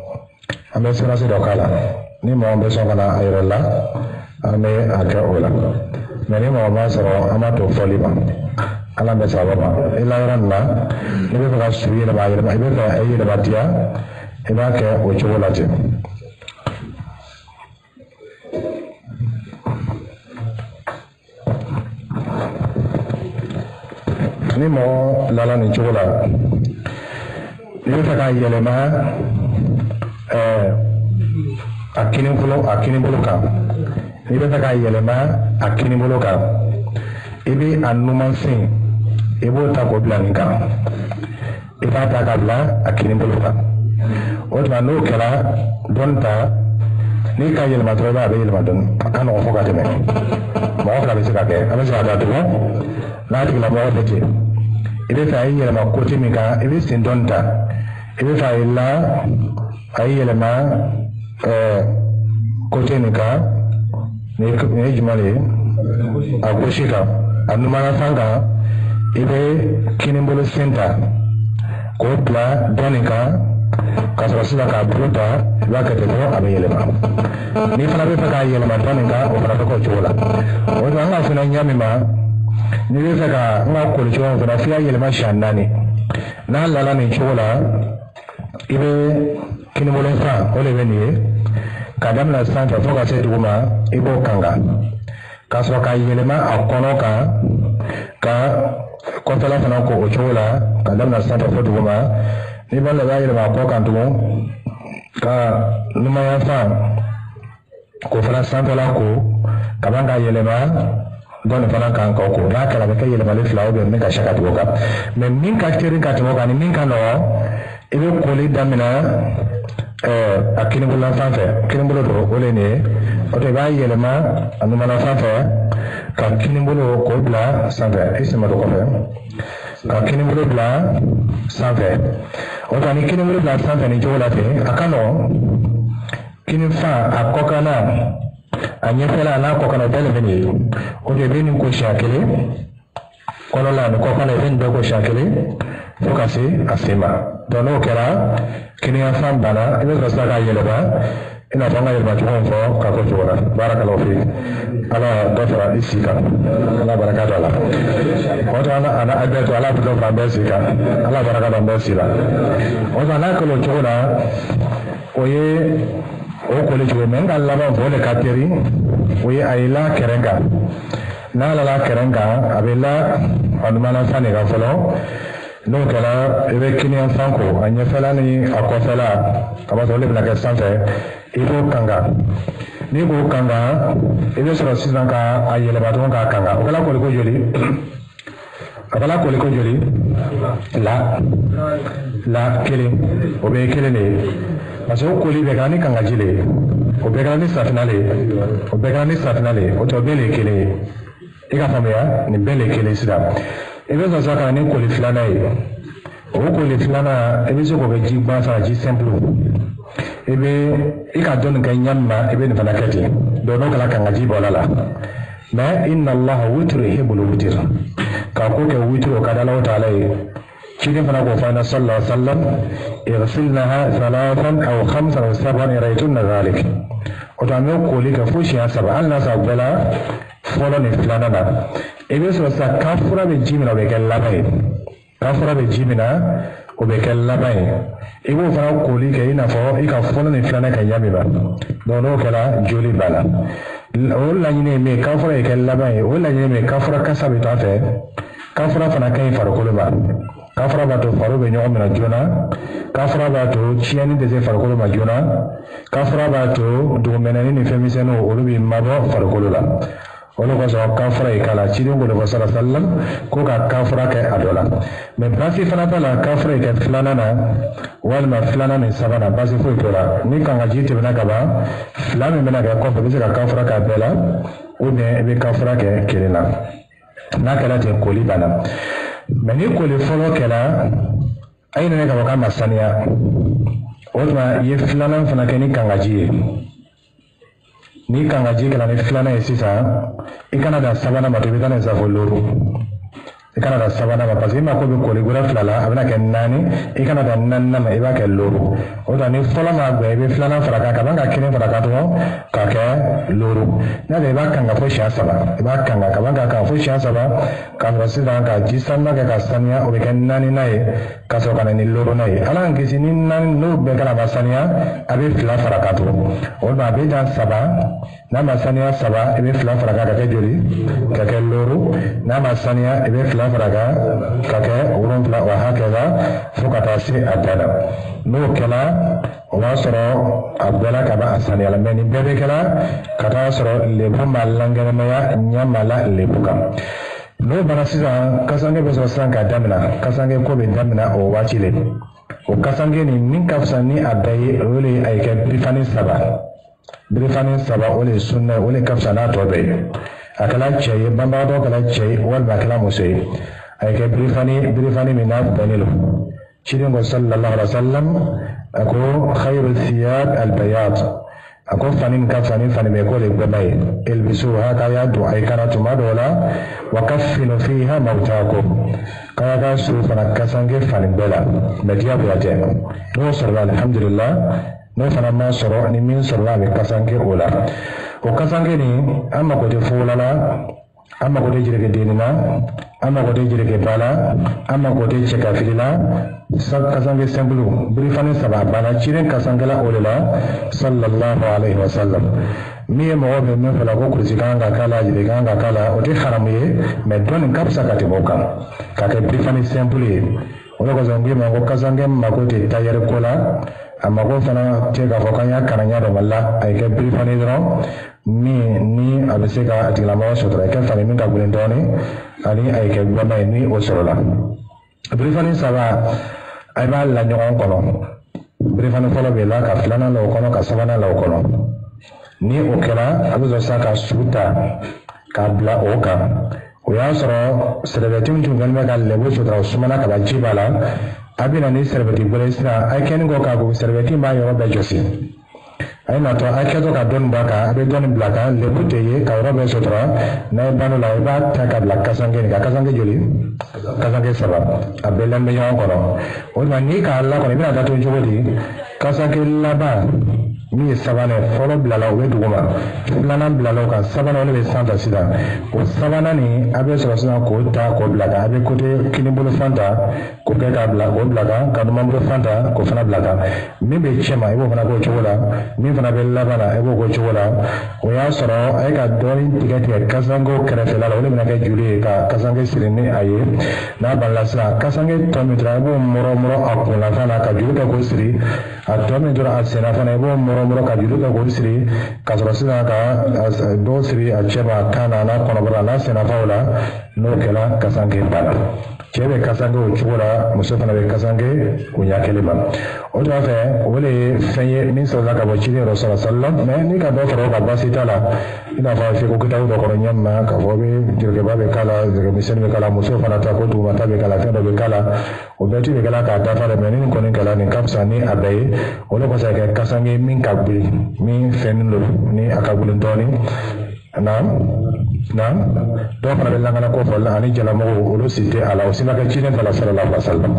an bɛ expérience dɔ k'a la ni mɔgɔ bɛ sɔn ka na a yɛrɛ la an bɛ a kɛ o la mɛ ni mɔgɔ b'a sɔrɔ an b'a to fɔli ma ala bɛ sababa ma i la yɔrɔ nin na n'i bɛ fɛ ka su yɛlɛma a yɛlɛma i bɛ fɛ i yɛlɛma diya i b'a kɛ o cogo la ten ni mɔgɔ lala nin cogo la i bɛ fɛ ka yɛlɛma ɛɛ a kini bolo a kini bolo kan n'i bɛ fɛ ka yɛlɛma a kini bolo kan i bɛ a numansen i b'o ta k'o bila nin kan i b'a ta ka bila a kini bolo kan o tuma n'o kɛra dɔnni ta n'i ka yɛlɛma dɔrɔn i b'a a bɛ yɛlɛma dɔɔni a ka nɔgɔn fo ka tɛmɛ mɔgɔ fila bɛ se ka kɛ an bɛ se ka datugu n'a tigilamɔgɔ bɛ ten i bɛ fɛ a ye yɛlɛma kote min kan i bɛ sen dɔɔni ta i bɛ fɛ a ye la a ye yɛlɛma ɛɛ kote nin kan nin ye jumɛn de ye a gosi kan a numanyanfan kan i bɛ kinibolo sen ta k'o bila dɔɔni kan ka sɔrɔ sisan k'a bolo ta i b'a kɛ ten dɔrɔn a bɛ yɛlɛma n'i fana bɛ fɛ k'a yɛlɛma dɔɔni kan o fana bɛ k'o cogo la o tuma an ka fana ɲɛ min ma n'i bɛ fɛ ka n ka koli cogo min fana f'i ka yɛlɛma siɲɛ naani n'a lala nin cogo la i bɛ kinibolonfan o de bɛ nin ye ka daminɛ sanfɛ fo ka se dugu ma i b'o kanga ka sɔrɔ ka yɛlɛma a kɔnɔ kan ka kɔfɛla fana ko o cogo la ka daminɛ sanfɛ fo dugu ma n'i b'a la i b'a yɛlɛma a kɔ kan tugun ka numanyanfan k'o fana sanfɛla ko ka ban ka yɛlɛma dɔɔni fana kan k'o ko n'a kɛra a bɛ kɛ yɛlɛmali fila ou bien min ka se ka tɛmɛ o kan mɛ min ka teli ka tɛmɛ o kan ni min ka nɔgɔn i bɛ koli daminɛ ɛɛ a kinibololanfan fɛ kinibolo don o de ye nin ye o de i b'a yɛlɛma a numanyanfan fɛ ka kinibolo k'o bila sanfɛ i sen ma don kɔfɛ ka kinibolo bila sanfɛ o tuma ni kinibolo bila sanfɛ nin cogo la ten a ka nɔgɔn kinifan a kɔkanna anya fela na ko kana bele beni o de beni ko shakele kono la ko kana ben do ko shakele fokasi asema dono kera kiniya fan bana ibe ko saka yeleba ina fanga yelba tuon fo ka ko jora barakallahu fi ala dofra isika ala barakatu ala o ta ana ana abeto ala do fa besika ala barakatu besila o ta na ko lo jora oye o ko le jora men Allah ba fo le kateri oye ayila kerenga na la la kerenga abela onmana fane ga folo no kala ebe kiniyan fanko anya fela ni akofela kaba to le bla ka sanfɛ ibo kanga ni ko kanga ebe sɔrɔ sisan ka a yɛlɛba dɔrɔn ka kanga o kala kɔli ko joli a kala kɔli ko joli la la kelen o bɛ kelen de ye parce que o koli bɛ kɛra ni kanga ji le ye o bɛ kɛra ni safinɛ le ye o bɛ kɛra ni safinɛ le ye o tɔ bɛɛ le ye kelen ye i ka faamuya nin bɛɛ le ye kelen sisan i bɛ sɔrɔ sisan ka na ni koli filanan ye o koli filanan i bɛ se k'o kɛ ji gansan ji simple i bɛ i ka dɔnni kɛ ɲami na i bɛ nin fana kɛ ten donc n'o kɛra kanga ji bɔra la mais inna allaha witru yuhibbul witr k'a ko kɛ witr o ka di Alahu taala ye ciden fana k'o fɔ an na sallallahu alaihi wa sallam igsilnaha thalathan aw khamsan aw sab'an in ra'aytunna dhalik o to an bɛ koli kɛ fo siɲɛ saba hali n'a sɔrɔ a bɛɛ la fɔlɔ ni filanan na i bɛ sɔrɔ sisan kafura bɛ ji min na o bɛ kɛ laban ye kafura bɛ ji min na o bɛ kɛ laban ye i b'o fana koli kɛ i n'a fɔ i ka fɔlɔ ni filanan kɛ ɲami ba donc n'o kɛra joli b'a la o laɲini ye min ye kafura ye kɛ laban ye o laɲini ye min ye kafura kasa bɛ to a fɛ kafura fana ka ɲi farikolo ma kafura b'a to fari bɛ ɲɔgɔn minɛ joona kafura b'a to tiɲɛni tɛ se farikolo ma joona kafura b'a to dugumɛnɛni ni fɛn misɛnninw olu bɛ mabɔ farikolo la olu kosɔn kafura ye k'a la ciden ko de fɔ sala sallam ko ka kafura kɛ a dɔ la mɛ basi fana t'a la kafura ye kɛ filanan na walima filanan ni sabanan basi foyi t'o la ni kanga ji tɛmɛna ka ban fila min bɛna kɛ kɔfɛ i bɛ se ka kafura k'a bɛɛ la ou bien i bɛ kafura kɛ kelen na n'a kɛra ten koli banna mɛ ni koli fɔlɔ kɛra a ye nɛnɛ ka fɔ k'a ma saniya o tuma i ye filanan fana kɛ ni kanga ji ye ni kanga ji kɛra ni filanan ye sisan i kana dan sabanan ma to i bɛ taa nin safo loro i kana dan sabanan ma parce que i mako bɛ koli gora fila la a bɛna kɛ naani i kana dan naaninan ma i b'a kɛ loro o la ni fɔlɔ ma bɛn i bɛ filanan fara kan ka ban ka kelen fara kan dɔrɔn k'a kɛ loro n'a bɛ i b'a kanga fo siɲɛ saba i b'a kanga ka ban ka kanga fo siɲɛ saba k'a sɔrɔ sisan ka ji sanuya kɛ ka sanuya o bɛ kɛ naaninan ye ka sɔrɔ ka na ni loronan ye ala k'an kisi ni naani n'o bɛɛ kɛra a ma sanuya a bɛ fila fara kan tugun o la a bɛ dan saba n'a ma sanuya saba i bɛ fila fara kan ka kɛ joli ka kɛ loro n'a ma sanuya i bɛ fila fara kan ka kɛ wolonfila o hakɛ la fo ka taa se a bɛɛ la n'o kɛra o b'a sɔrɔ a bɛɛ la ka ban a sanuya la mɛ nin bɛɛ bɛ kɛra ka taa sɔrɔ lebu ma langɛnɛmaya ɲɛ ma la lebu kan n'o banna sisan kasange bɛ sɔrɔ sisan k'a daminɛ kasange ko bɛ daminɛ o waati le o kasange nin min ka fisa ni a bɛɛ ye o le a ye kɛ birifani saba birifani saba o le ye sunna o le ka fisa n'a tɔ bɛɛ ye a kɛra cɛ ye banbagatɔ kɛra cɛ ye walima a kɛra muso ye a ye kɛ birifani birifani min n'a bɛnnen don ciden ko sallallahu alaihi wa sallam a ko khayru thiyab albayat a ko fani min ka fisa ni fani bɛ ko de gbɛma ye ilbisuha k'a y'a don a ye kana tuma dɔw la wa kaffinu fiha mawtakum k'a ka so fana kasange fani bɛɛ la mɛ diyagoya tɛ n'o sɔrɔla alhamdulillah n'o fana ma sɔrɔ ni min sɔrɔla a bɛ kasange o la o kasange nin an mako tɛ fola la an mako tɛ jelikɛ denni na an mako tɛ jelikɛ ba la an mako tɛ cɛkafili la kasange simple birifani saba banna cilen kasangela o de la sallallahu alaihi wa sallam min ye mɔgɔ bɛ min fɛ la ko kurusi kan ka k'a la jeli kan ka k'a la o tɛ haramu ye mɛ dɔnni ka fisa ka tɛmɛ o kan k'a kɛ birifani simple ye o de kosɔn n k'i ma ko kasange mako tɛ tayɛri ko la a mako fana tɛ k'a fɔ k'an y'a kalan ɲa dɔ ma la a ye kɛ birifani dɔrɔn min ni a bɛ se ka a tigilamɔgɔ sutura a ye kɛ fani min ka gɛlɛn dɔɔnin ani a ye kɛ gbɛma ye ni o sɔrɔla birifani saba a b'a la ɲɔgɔn kɔnɔ birifani fɔlɔ bɛ la ka filanan la o kɔnɔ ka sabanan la o kɔnɔ ni o kɛra a bɛ sɔrɔ sisan ka su ta k'a bila o kan o y'a sɔrɔ sɛrɛbɛti min tun kɛlen bɛ ka lɛbu sutura o sumana ka ban ji b'a la a bɛ na ni sɛrɛbɛti gbɛlɛ sisan a ye kɛni kɔ k'a ko sɛrɛbɛti b'a yɔrɔ bɛɛ jɔsi ay na to ay kedo ka don baka abe don blaka le buteye ka robe sotra na banu la ba ta ka blaka kasange ni ka kasange joli kasange saba abela me yon kono o ma ni ka alla ko ni na dato jodi kasange laba ni sabane folo blala o be duguma blana blala ka sabana o be santa sida o sabana ni abe so so ko ta ko blaka abe ko te kini bolo fanta ko ke ka blaka o blaka ka dum bolo fanta ko fana blaka mi be chema e bo fana ko chola mi fana be labana e bo ko chola o ya soro ay ka doni tigati kasango krefe la o le na ke juli ka kasange sirini aye na balasa kasange to mi tra bo moro moro akula fana ka juli ka ko siri a to mi dura asena fana bo moro moro ka julu ka go siri ka sɔrɔ sisan ka do siri a cɛ ma kan na n'a kɔnɔbara n'a sennafaw la n'o kɛla kasange banna cɛ bɛ kasange o cogo la muso fana bɛ kasange o ɲɛ kelen ma o tuma fɛ o de ye fɛn ye min sɔrɔla ka bɔ ciden yɔrɔ sɔrɔ sallam mɛ ni ka dɔ fara o ka baasi t'a la i n'a fɔ fiko kitabu dɔ kɔrɔ ɲɛ ma k'a fɔ bɛ jelikɛba bɛ k'a la jelikɛmisɛnnin bɛ k'a la muso fana ta ko dugumata bɛ k'a la fɛn dɔ bɛ k'a la o bɛɛ ti bɛ k'a la k'a dafa dɛ mɛ ni nin kɔni kɛla nin ka fisa ni a bɛɛ ye o de kɔsɔn kɛ kasange min ka gbili min fɛn do ni a ka gbili dɔɔni naam naam dɔw fana bɛ langana ko fɔ la ani jalamɔgɔw olu si tɛ a la o si ma kɛ ciden fana sallallahu alaihi wa sallam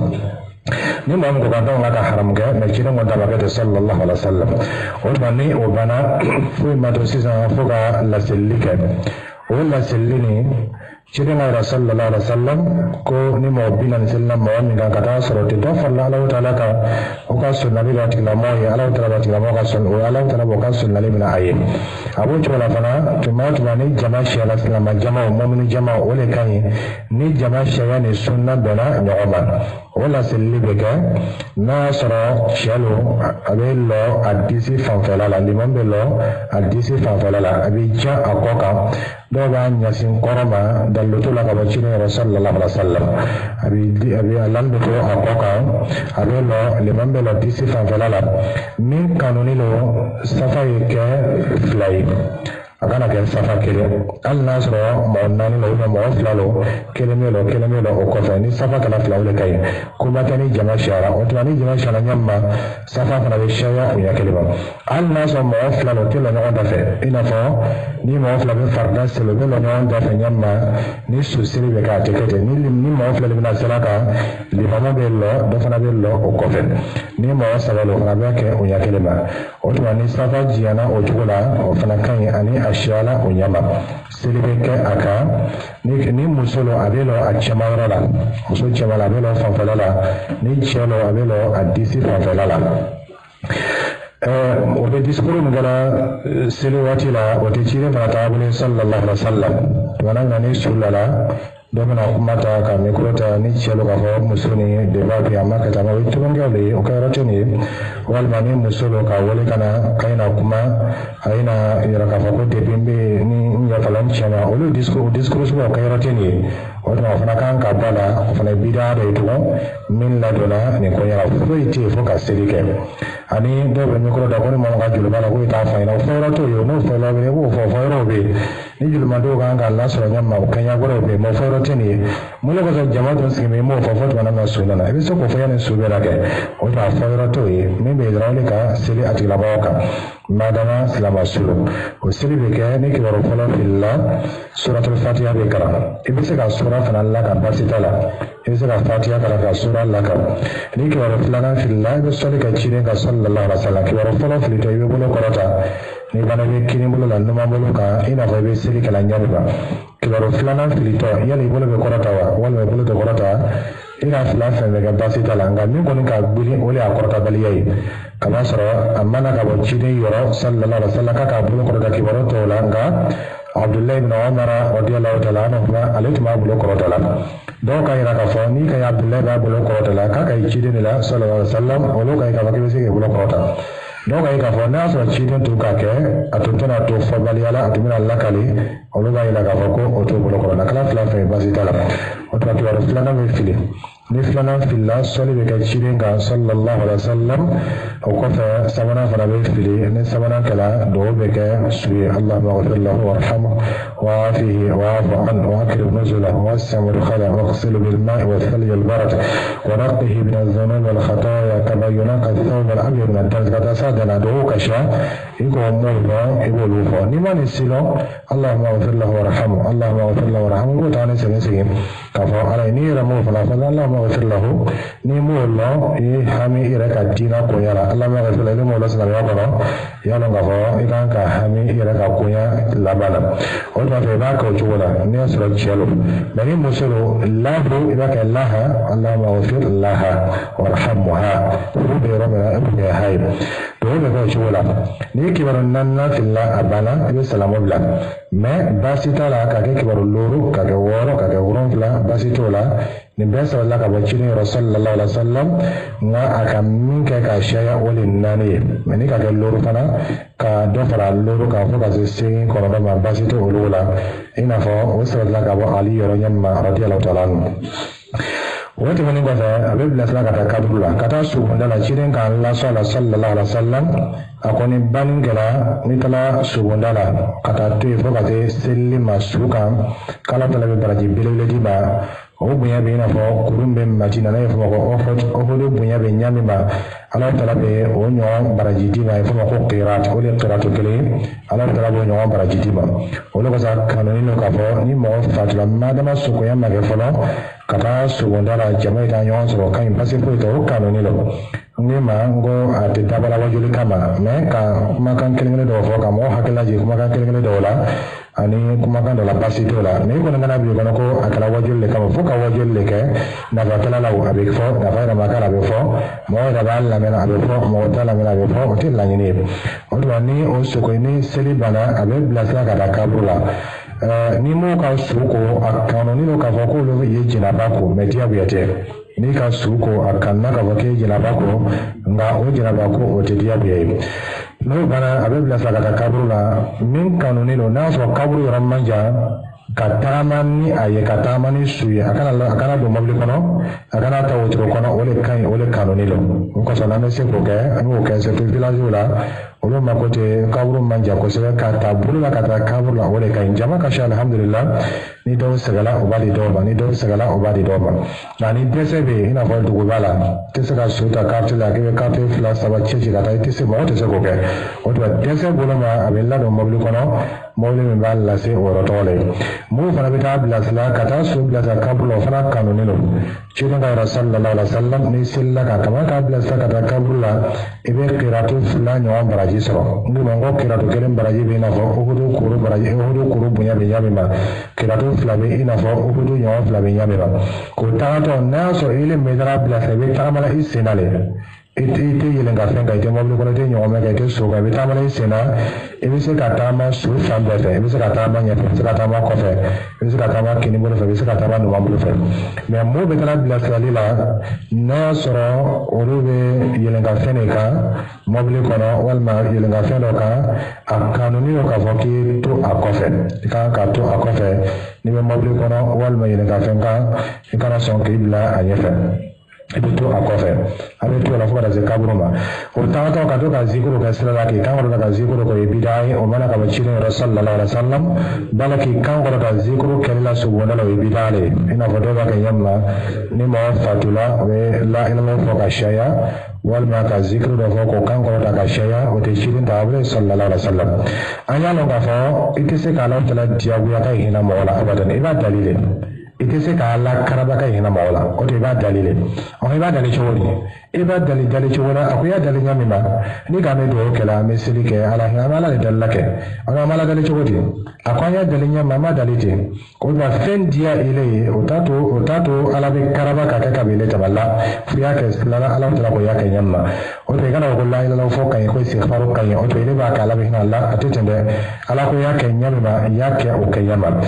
ni maa min ko kan tɔn ka haram kɛ mɛ ciden kɔni ta ma kɛ ten sallallahu alaihi wa sallam o tuma ni o banna foyi ma to sisan fo ka laselili kɛ o laselili ni ciden ka yira sallallahu alaihi wa sallam ko ni mɔgɔ bi naani selila mɔgɔ min kan ka taa sɔrɔ ten dɔ farala Alahu Taala kan o ka sunnali b'a tigilamɔgɔ ye Alahu Taala b'a tigilamɔgɔ ka sunna o ye Alahu Taala b'o ka sunnali minɛ a ye a b'o cogo la fana tuma o tuma ni jama siyala silama jama o mɔmini jama o de ka ɲi ni jama sariya ni sunna bɛnna ɲɔgɔn ma o laselili bɛ kɛ n'a sɔrɔ cɛ lo a bɛ lɔ a disi fanfɛla la liman bɛ lɔ a disi fanfɛla la a bɛ ja a kɔ kan dɔw b'a ɲasin kɔrɔ ma daliluto la ka bɔ ciden yɛrɛ sallallahu alaihi wa sallam a bɛ a bɛ a landuto a kɔ kan a bɛ lɔ liman bɛ lɔ disi fanfɛla la min kanuni lo safa ye kɛ fila ye a kana kɛ safa kelen hali n'a sɔrɔ mɔgɔ naani lo ubiyɛn mɔgɔ fila lo kelen bɛ lɔ kelen bɛ lɔ o kɔfɛ ni safa kɛra fila o de ka ɲi ko ba tɛ ni jama siyara o tuma ni jama siyara ɲɛ min ma safa fana bɛ sariya o ɲɛ kelen ma hali n'a sɔrɔ mɔgɔ fila lo o tɛ lɔ ɲɔgɔn da fɛ i n'a fɔ ni mɔgɔ fila bɛ farida seli o bɛ lɔ ɲɔgɔn da fɛ ɲɛ min ma ni susiri bɛ kɛ a tɛ kɛ ten ni ni mɔgɔ fila de bɛna sira kan limamu bɛ lɔ dɔ fana bɛ lɔ o kɔfɛ ni mɔgɔ saba lo o fana bɛ kɛ o ɲɛ kelen ma o tuma ni safa jiyana o cogo la o fana ka ɲi ani a siyala o ɲɛ ma seli bɛ kɛ a kan ni ni muso lo a bɛ lɔ a cɛmayɔrɔ la muso cɛman la a bɛ lɔ fanfɛla la ni cɛ lo a bɛ lɔ a disi fanfɛla la o bɛ discours min kɛra seli waati la o tɛ ciden fana taabolo sallallahu alaihi wa sallam tuma na ni su la la dɔ bɛna kuma ta ka mikoro ta ni cɛ lo k'a fɔ muso ni débat bɛ yen a ma kɛ tan o ye tulonkɛw de ye o kɛyɔrɔ tɛ nin ye walima ni muso lo ka wele ka na ka na kuma a ye na yira k'a fɔ ko depuis n bɛ ni n yafala n cɛ ma olu discours discours sugu o kɛyɔrɔ tɛ nin ye o tuma o fana kan ka bɔ a la o fana ye bidaa dɔ ye tugun min ladonna nin koɲɛ la foyi tɛ yen fo ka seli kɛ ani dɔw bɛ mikoro da ko ni maa ka joliba la ko i t'a fɔ ɲɛna o fɔyɔrɔ t'o ye n'o fɔyɔrɔ bɛ yen i b'o fɔ fɔyɔrɔw bɛ yen ni jolimandenw kan ka lasɔrɔ ɲɛ ma o kɛɲɛkɔrɔw bɛ yen mɛ o fɔyɔrɔ tɛ nin ye mun de kɔsɔn jama dɔ sigi bɛ i m'o fɔ fɔ tuma na su nana i bɛ se k'o fɔ yanni su bɛ na kɛ o tuma fɔyɔrɔ t'o ye min bɛ yen dɔrɔn o de ka seli a tigilamɔgɔw kan madama silama su o seli bɛ kɛ ni kibaru fɔlɔ filila suratul fatiha bɛ kalan i bɛ se ka sura fana lakan baasi t'a la i bɛ se ka fatiha kalan ka sura lakan ni kibaru filanan filila i bɛ sɔli ka ciden ka sallallahu alaihi wa sallam kibaru fɔlɔ filitɔ i bɛ bolo kɔrɔta ni fana bɛ kini bolo la numan bolo kan i n'a fɔ i bɛ seli kalan ɲani kan kibaru filanan filitɔ yali i bolo bɛ kɔrɔta wa walima i bolo tɛ kɔrɔta i ka fila fɛn fɛn kɛ baasi t'a la nka min kɔni ka gbili o de y'a kɔrɔtabaliya ye kama sɔrɔ a mana ka bɔ ciden yɔrɔ sallallahu alaihi wa sallam k'a k'a bolo kɔrɔta kibaru tɔw la nka Abdullahi bin Umar radiyallahu ta'ala anhu ale tun b'a bolo kɔrɔta la dɔw ka yira k'a fɔ ni ka ye Abdullahi b'a bolo kɔrɔta la k'a ka ye ciden de la sallallahu alaihi wa sallam olu ka ye k'a fɔ k'i bɛ se k'i bolo kɔrɔta dɔw ka ye k'a fɔ n'a y'a sɔrɔ ciden tun k'a kɛ a tun tɛna to fɔbaliya la a tun bɛna lakali olu b'a yira k'a fɔ ko o t'o bolo kɔrɔta kala fila fɛn baasi t'a la o tuma kibaru filanan bɛ fili نفلنا في الله صلي بكتشيرين كان صلى الله عليه وسلم وقف سمنا فنبي فيلي إن سمنا كلا دو بك سوي اللهم اغفر له وارحمه وعافيه وعاف عنه وأكرم نزله ووسع مدخله واغسله بالماء والثلج والبرد ونقه من الذنوب والخطايا كما ينقى الثوب الأبيض من الدنس كتسادنا دو كشا يقول مولا يقول وفا نمان السلو اللهم اغفر له وارحمه اللهم اغفر له وارحمه وتعني سنسيهم كفا على نير مو فلا فلا اللهم اغفر له نيمو الله يحمي إيرك الدين كويا اللهم اغفر له مولا سنبي وقنا يالا غفا إيكان كحمي إيرك كويا لبانا وما في باك وجولا نيسر الجلو بني مسلو الله إذاك الله اللهم اغفر لها وارحمها ربي ربنا ابني هاي دون وجولا نيكي برننا في الله أبانا بسلام الله ما باسيتا لا كاكي كبر اللورو كاكي وورو كاكي ورون فلا باسيتو لا نبسل الله كبرشيني رسول الله عليه وسلم نا أكمل كاشيا ولناني مني كاكي اللورو فنا كدفر اللورو كافو كازيسين كورونا ما باسيتو ولولا إنا فو وصل الله كبر علي رجيم رضي الله تعالى عنه wati wani gwaza abin bilasla kata kabula kata su gundala cikin ka Allah sallallahu alaihi wasallam akoni banin gela nitala su gundala kata tuyi fo kate selli masuka kala tala be baraji bilele di ba o bunya be na fo kurumbe madina na fo ko ofot ofodo bunya be nyami ba Allah tala be o nyo baraji di ba fo ko qirat o le qiratu kele Allah tala be nyo baraji di ba o le ko sa kanoni no ka fo ni mo fatla madama su ko yamma ke fo kata sugundala jamai ta nyon so kan pasi ko to kanoni lo ngi ma ngo ate tabala wajuli kama me ka makan kelengele do fo ka mo hakela ji kuma kan kelengele do la ani kuma kan do la pasi to la me ko ngana bi ko ko akala wajuli kama fo ka wajuli ke na va tala la abe fo na va na makala be fo mo da bal la me na abe fo mo tala me na abe fo o til la ni o do ni o so ko ni selibana abe blasa ka da kabula ni mo ka suko akano ni no ka voko lo ye jina bako media biate ni ka suko akanna ka voke jina bako nga o jina bako o tedia biye no bana abebla saka ka kabula min kanoni lo na so kaburu ramanja katamani aye katamani suye akana akana do mabli kono akana ta wotro kono ole kan ole kanoni lo ko so na se ko ke anu ke se village la olo makote kaburu manja ko se ka ta burula ka ta kaburu la ole kan jama ka sha alhamdulillah ni do sagala obadi do ba ni do sagala obadi do ba na ni dese be ina fo du bala tese ka suta carte la ke carte fla saba chechi ka ta tese mo tese ko ke o do dese bulama abella do mabli kono mawli min balla se o rotole mo fana bita blasla kata su blasa kabulu fana kanoni lo cikin ga sallallahu alaihi wasallam ni silla ka kama ka blasa kata kabula ibe qiratu fulani wa baraji so ngi mo qiratu kelen baraji be na fo ohudu kuru baraji ohudu kuru bunya be nyame ma qiratu fulabe ina fo ohudu nyawa fulabe nyame ba ko ta to na so ile medara blasa be ta mala isenale ite ite yelenga fenga ite mobile kono te nyoma ga ite so ga be ta mala isena ebe se ka ta ma su fambete ebe se ka ta ma nya se ka ta ma kofe ebe se ka ta ma kini bolo fe ebe se ka ta ma no mambulu fe me mo be kala bila salila na soro orube yelenga feneka mobile kono walma yelenga feneka akanoni o ka foki to akofe ka ka to akofe ni me mobile kono walma yelenga fenka ikana son ke bila anyefe ebe to akofe abe to la fuka za kaburuma o ta ta ka to ka zikuru ka sala ki kan wala ka zikuru ko bidai o mana ka bacire sallallahu alaihi wasallam balaki kan wala ka zikuru kella subhanahu wa bidale ina fodo ba ka yamma ni ma fatula we la ilaha illa ka shaya wal ma ka zikru da ko kan wala ka shaya o te shirin da abre sallallahu alaihi wasallam anya no ka fo ite se ka la tala diagu ya ka hina mo wala abadan iba dalile ite se ka ala karaba ka hina mawla o de ba dalile o ba dalile chori e ba dalile dalile chori akuya dalile nyami ba ni ga me do kala me silike ala hina mala de dalake ona mala dalile chori akwanya dalile nyama ma dalite ko ba fen dia ile o tato o tato ala be karaba ka ka kabile taballa fuya ka lala ala tala ko ya ka nyamma o de kana ko la ila fo ka ko si faru ka o to ile ba ka ala be hina ala atende ala ko ya ka nyama ya ka o ka nyama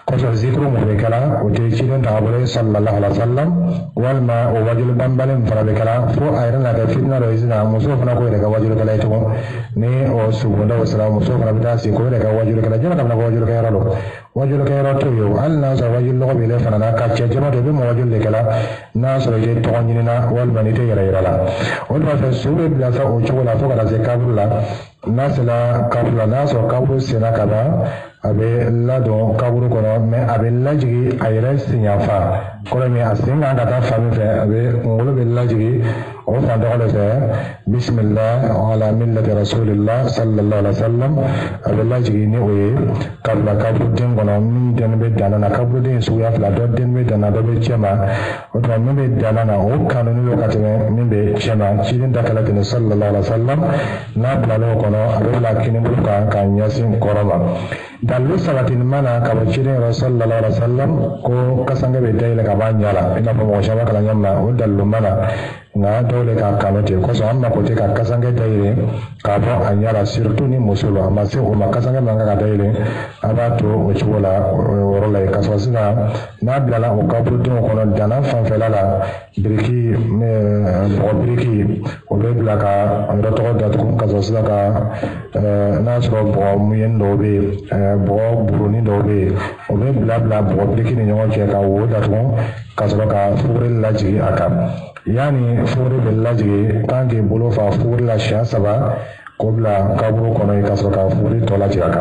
koso zikru mu be kala o te cilen ta abule sallallahu alaihi wasallam walma o wajul bambalen fara be kala fo ayran na da fitna do izina muso fana ko daga wajul kala ito ne o subunda wa salamu muso fana bita si ko daga wajul kala jama kana wajul kala ro wajul kala to yo Allah sa wajul lo be le fana na ka ce jama to be mo wajul le kala na so je to nyina walma ni te yara yara la o do fa sube bila sa o chola fo kala ze kabula nasila kabula naso kabulu sena kaba abe lado kaburu kono me abe lajigi ayre sinyafa kono me asinga ngata fami fe abe ngolo be lajigi o fa dole fe bismillah ala millati rasulillah sallallahu alaihi wasallam abe lajigi ni oye kabula kaburu den kono min den be dana na kaburu den suya fla do den be dana do be chema o to min be dana na o kanu ni lokati min be chema chidin dakala tin sallallahu alaihi wasallam na blalo kono abe la kini buka kan yasin koroma dalu sabatin mana ka bacire sallallahu alaihi wasallam ko kasanga be dai ka banyala ina fa mo shaba kala nyamma o dalu mana na dole ka kanote ko so amma ko te ka kasanga dai ka bo anyala sirtu ni musulo amma se o makasanga manga ka dai abato o chibola o rola ka so sina na bilala o ka budu ko non dana fa felala biriki me o biriki o be bla ka ndo to da ko ka so sina ka na so bo mu yendo be bo buruni do be o be bla bla bo biriki ni nyon che ka wo da to ka so ka fure laji aka yani fure be laji tanke bolo fa fure la sha saba ko bla kaburu kono ka so ka fure to laji aka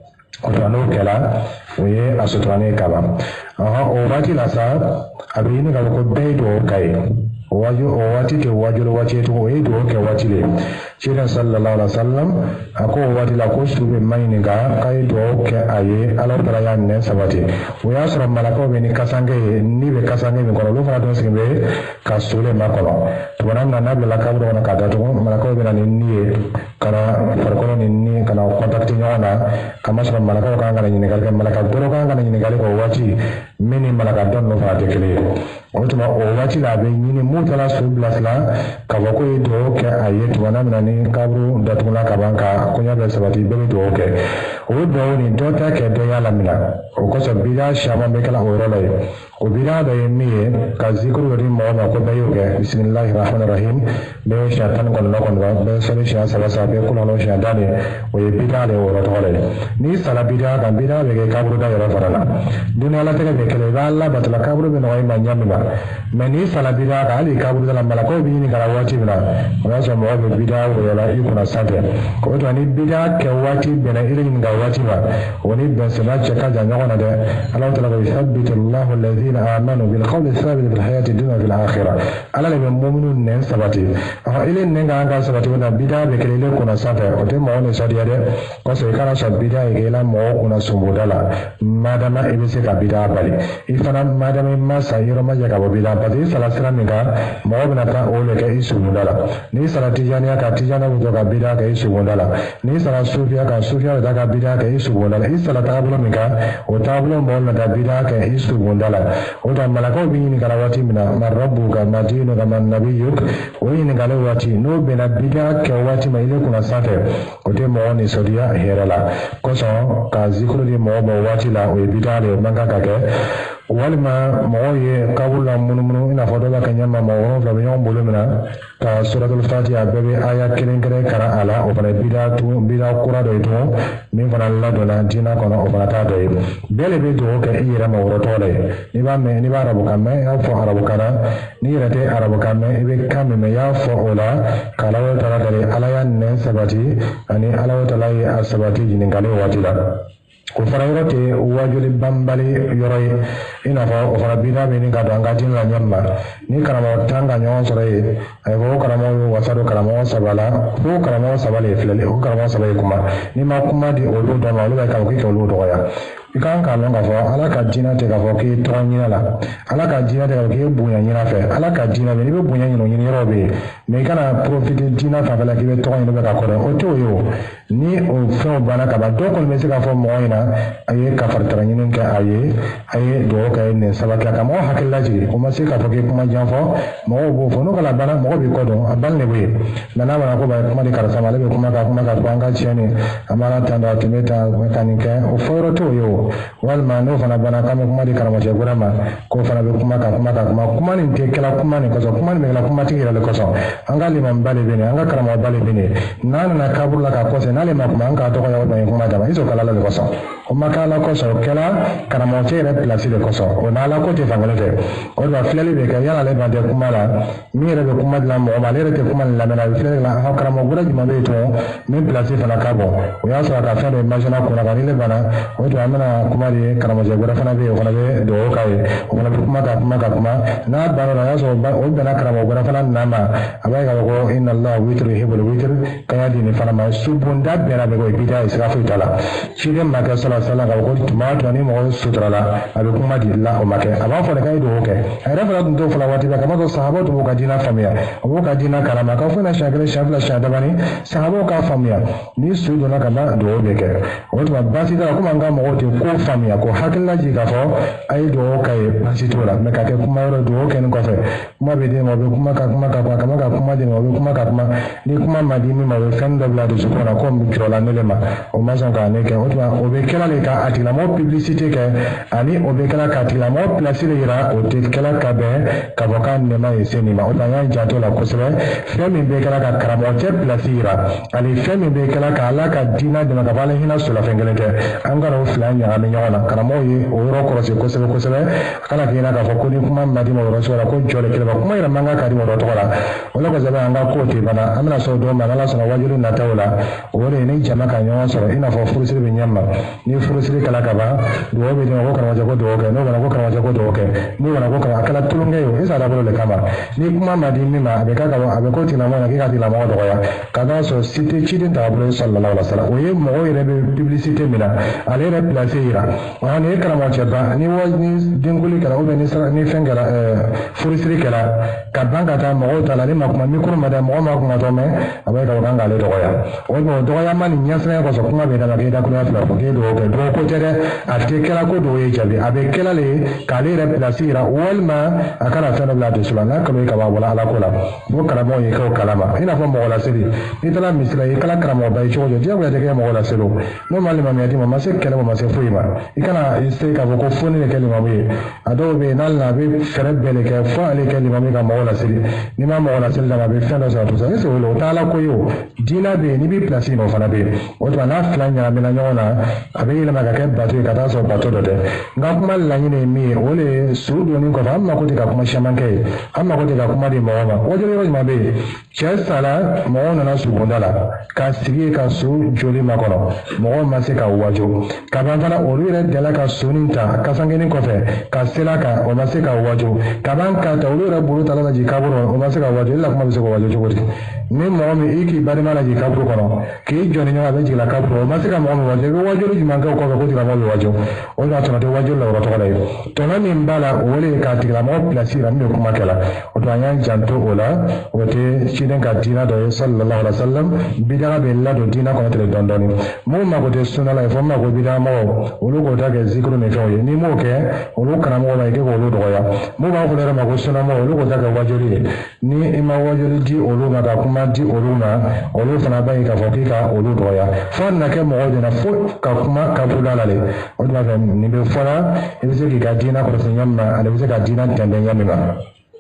o to no kala o ye asotwane kaba aha o wati la sa abini ka ko be do kai o waju o wati ke waju lo wati to o e do ke wati le shira sallallahu alaihi wasallam ako wati la ko sube mayni ga kai do ke aye ala tara ya ne sabati o ya sura malako be ni kasange ni be kasange be ko lo fa do sigbe ka sule makolo to nan na nabi la kabro na ka to malako be na ni kana farko ni ni kana contact nyona kama sura malako ka ngana ni ga malaka do ka ngana ni ga ko wati mini malaka don no fa de kele o to o wati la be ni mu tala su blasla ka ba ko do ke aye to na na ni kabru da tula ka banka kunya da sabati be do ke o do ni do ta ke do ya lamina o ko so bida shama be kala o rolay o bida da yemi ka zikru ri mo na ko bayo ke bismillahir rahmanir rahim be shatan ko no ko be so ni sha sala sa be ko no sha dane o ye bida le o rolay ni sala bida ka bida be ke kabru da yara farala dunya la te be kele ba Allah batla kabru be no ay manyamma meni sala bida ka ali kabru da malako bi ni kala wati bina o ya so mo be bida o yala ikuna sante ko to ni bida ke wati bena irin ga wati ba woni ben sala chaka ja nyona de Allah ta'ala ko yuthabbitu Allahu alladhina amanu bil qawli thabit fil hayati dunya fil akhirah ala le mu'minun nen sabati aha ile nen ga ga sabati wona bida be kele kuna sante o te mo ne sadiya de ko so kana so bida e la mo kuna sumudala madama ile se ka bida bali ifana madama ma sayiro ma jaga bida pati sala sira minga mo bina ta o le ke isumudala ni sala tijaniya ka tijana bu ga bida ka isumudala ni sala sufiya ka sufiya da ga bida ka isumudala isala ta bula minga o ta bula mo na da bida ka isumudala o ta malako bi ni kala wati mina man rabbuka madinu ka man nabiyuk o ni kala wati no bina bida ka wati ma ile kuna sate o te mo ni sodiya herala ko so ka zikru di mo mo wati la o bida le manga ka ke walima mo ye kabula munumunu ina fodo ba kanyama mo wono fla be yon bolo mina ka suratul fatiha bebe aya kelen kelen kara ala o fana bida tu bida kura do to min fana la do la dina kono o fana ta do bele be do ke ira mo woro tole ni ba me ni ba arabu kamme ya fo arabu kana ni rate arabu kamme ibe kamme me ya fo ola kala wa tala dare ala ya ne sabati ani ala wa tala ya sabati jinin kale watila ko fara yorote wajuli bambali yoroy ina fa o fara bida be ni ga do ngati la nyamma ni karamo tanga nyon sore ay go karamo wasado karamo sabala ko karamo sabale flele ko karamo sabale kuma ni ma kuma di olu do ma olu ka ko ki olu do ya ikan ka longa fo ala ka dina te ka fo ki to nyina la ala ka dina te ka ki bunya nyina fe ala ka dina be ni be bunya nyino nyini robe me kana profiter dina fa bala ki be to nyino be ka ko o to yo ni o fo bana ka ba do ko me se ka fo mo ina aye ka fartara nyinin ka aye aye do ka ne sabaka ka mo hakillaji ko ma se ka fo ki kuma jan fo mo bo fo no kala bana mo bi ko do abal ne be na na bana ko ba kuma di karasa male be kuma ka kuma ka ko anga chene amana tanda timeta mekanika o fo ro to yo ko walma no fana bana kama kuma di karamo je gurama ko fana be kuma ka kuma ka kuma kuma ni te kala kuma ni ko so kuma ni me la kuma ti gira le ko so anga limam bale bene anga karamo bale bene nana na kabur la ka ko se nale ma kuma anga to ko ya ba kuma da ba iso kala le ko so o makala ko so kala karamo je re place le ko so o na la ko te fangole te o ba filale be ka yala le bande kuma la mi re be kuma la mo ma le re te kuma la mena filale la ha karamo gura ji ma be to mi place fana ka bo o ya so ka fa de imagine ko na ni le bana o to amana kuma de karamo je gura fana be o fana be do ka ye o fana be kuma ka kuma ka kuma na ba no ya so ba o be na karamo gura fana na ma abai ga ko inna allah witr yuhibbul witr kaya di ni fana ma subunda be na be ko bida israfu tala shi de ma ka sallallahu alaihi wasallam ko tuma to ni mo sutra la abe kuma di la o make aba fo de kai do ke ai ra fana do fala wati ba kama do sahaba to ka dina famia o ka dina karama ka fana shagale shabla shadabani sahaba ka famia ni su do na ka ba do be ke o to ba si da kuma nga mo te ko famia ko hakilla ji ka fo ai do kai basi to la me ka ke kuma ro do ke ko fe kuma be de mo be kuma ka kuma ka kama ka kuma de mo be kuma ka kuma ni kuma madini mo be fan da bla do su ko na ko mi kro la ne le ma o ma son ka ne ke o to o be kala le ka atila mo publicité ke ani o be kala ka atila mo place le ira o te kala ka be ka bo kan ne ma yese ni ma o ta yan jato la ko sebe fe mi be kala ka karamo te place ira ali fe mi be kala ka ala ka dina de ma ka bale hina so la fengele te an ga ro flan ya ami nyona karamo yi o ro ko se ko sebe ko sebe kala ke na ka fo ko ni kuma madini mo ro so la ko jole ke ba kuma ira manga ka di mo ro to la wala ko sebe an ga ko te bana amna so do ma ala so na wajulu na tawla o re ni jama ka nyon so ina fo furu sire be nyamma ni furu sire kala ka ba do be de ko karamo ko do ke no bana ko karamo ko do ke ni bana ko karamo kala tulunge yo isa da bolo le kama ni kuma madini ma be ka ka abe ko ti na mo na ki ka ti la mo do ya ka da so site chidin ta bolo sallallahu alaihi wasallam o ye mo yere be publicité mina ale re place ira wa ni karamo che ba ni wo ni dinguli kala o be ni sara ni fengala furu sire kala ka banga ta mo ta la ni ma kuma mi ko ma da mo ma ko ma to me abe ka banga le do ya o mo do ya mani nyasra ko so kuma be da ke da ko ya fla ko ke do ke do ko tere a te kala ko do ye jabi abe kala le kale re place ira walma akala ta na bla de sula na ko ka ba wala ala ko la bo kala mo ye ko kalama ina fo mo wala siri ni tala misla ye kala kala mo ba cho jo je ko de ke mo wala selo no mali ma mi adi mo ma se kala mo ma se fuima ikana iste ka ko foni ne kele mo be ado be nal na be fere bele ke fo ale kele mo ka mo wala siri ni ma mo wala sel da be fendo sa to sa se wala ta la ko yo dina be ni bi place mo fana be o to na flan ya me na nyona abe ile ma ka ke ba to ka ta so ba to do de nga kuma la ni ne mi o le su do ni ko fa amma ko te ka kuma shaman ke amma ko te ka kuma de mo ma o je ro ma be che sala mo na na su bondala ka sigi ka su joli ma kono mo ma se ka wajo ka ban fana o re de la ka suninta ka sangeni ko fe ka sela ka o ma se ka wajo ka ban ka ta o re buru tala ji ka buru o ma se ka wajo la kuma se ko wajo jogoti ni mo mi iki bari mala ji ka buru kono ki joni nyawa be ji la ka buru o ma se ka mo mo wajo ko wajo ji man ka ko ko ti la mo wajo o na to na de wajo la ro to la to na min bala o le ka ti la mo place ra mi kuma kala o to anya janto ola o te shiden ka dina do sallallahu alaihi wasallam bidara be la do dina ko tele don doni mo ma ko te sunna la fo ma ko bidara mo o lo ko ta ke zikru ne fo ye ni mo ke o lo kana mo ba ke ko lo do ya mo ba ko le ma ko sunna mo o lo ko ta ke wajori ni ima wajori di o lo ma da kuma di o lo na o lo fana ba ka fo ki ka o lo do ya fo na ke mo de na fo ka kuma ka bula la le o do fa ni be fo na e be se ki ka dina ko se nyamma ale be se ka dina tande nyamma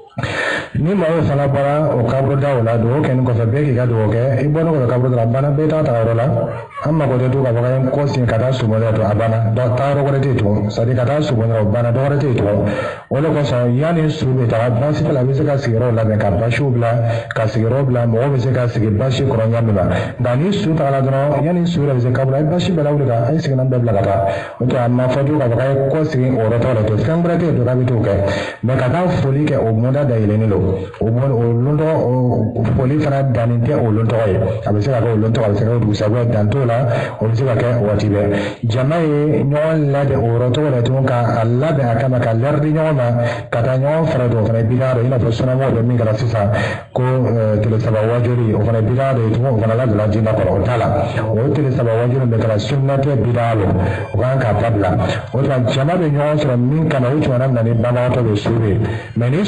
ni ma o fana bara o kabro da wala do ken ko fa be ki ga do ke ibono ko kabro da bana be ta ta ro la amma ko de do ka ba en ko sin ka ta su mo da to abana do ta ro ko de to sadi ka ta su mo da bana do ro de to o lo ko sa yani su be ta ba si la be se ka si ro la be ka ba shu bla ka si ro bla mo be se ka si ba shi ko nya bla da ni su ta la do yani su ra be se ka bla ba shi bla u ga ai si na be bla ka ta o to amma fa do ka ba ko si o ro to la to kan bra de do ka bi to ke be ka ta foli ke o mo da da ile ni lo o bon o londo o foli fana daninte o londo ye abe se ka ko londo abe se ka du sa go danto la o se ka ke wati be jamae nyon la de o roto la tun ka alla be akama ka lerdi nyoma kata nyon fara do fana bidaro ina persona mo do mi kala sisa ko tele saba wajori o fana bidaro to o fana la de la jina ko o tala o tele saba wajori be kala sunna te bidaro o kan ka tabla o ta jamae nyon sura min kana o chwana na ni baba to be sube meni sun tala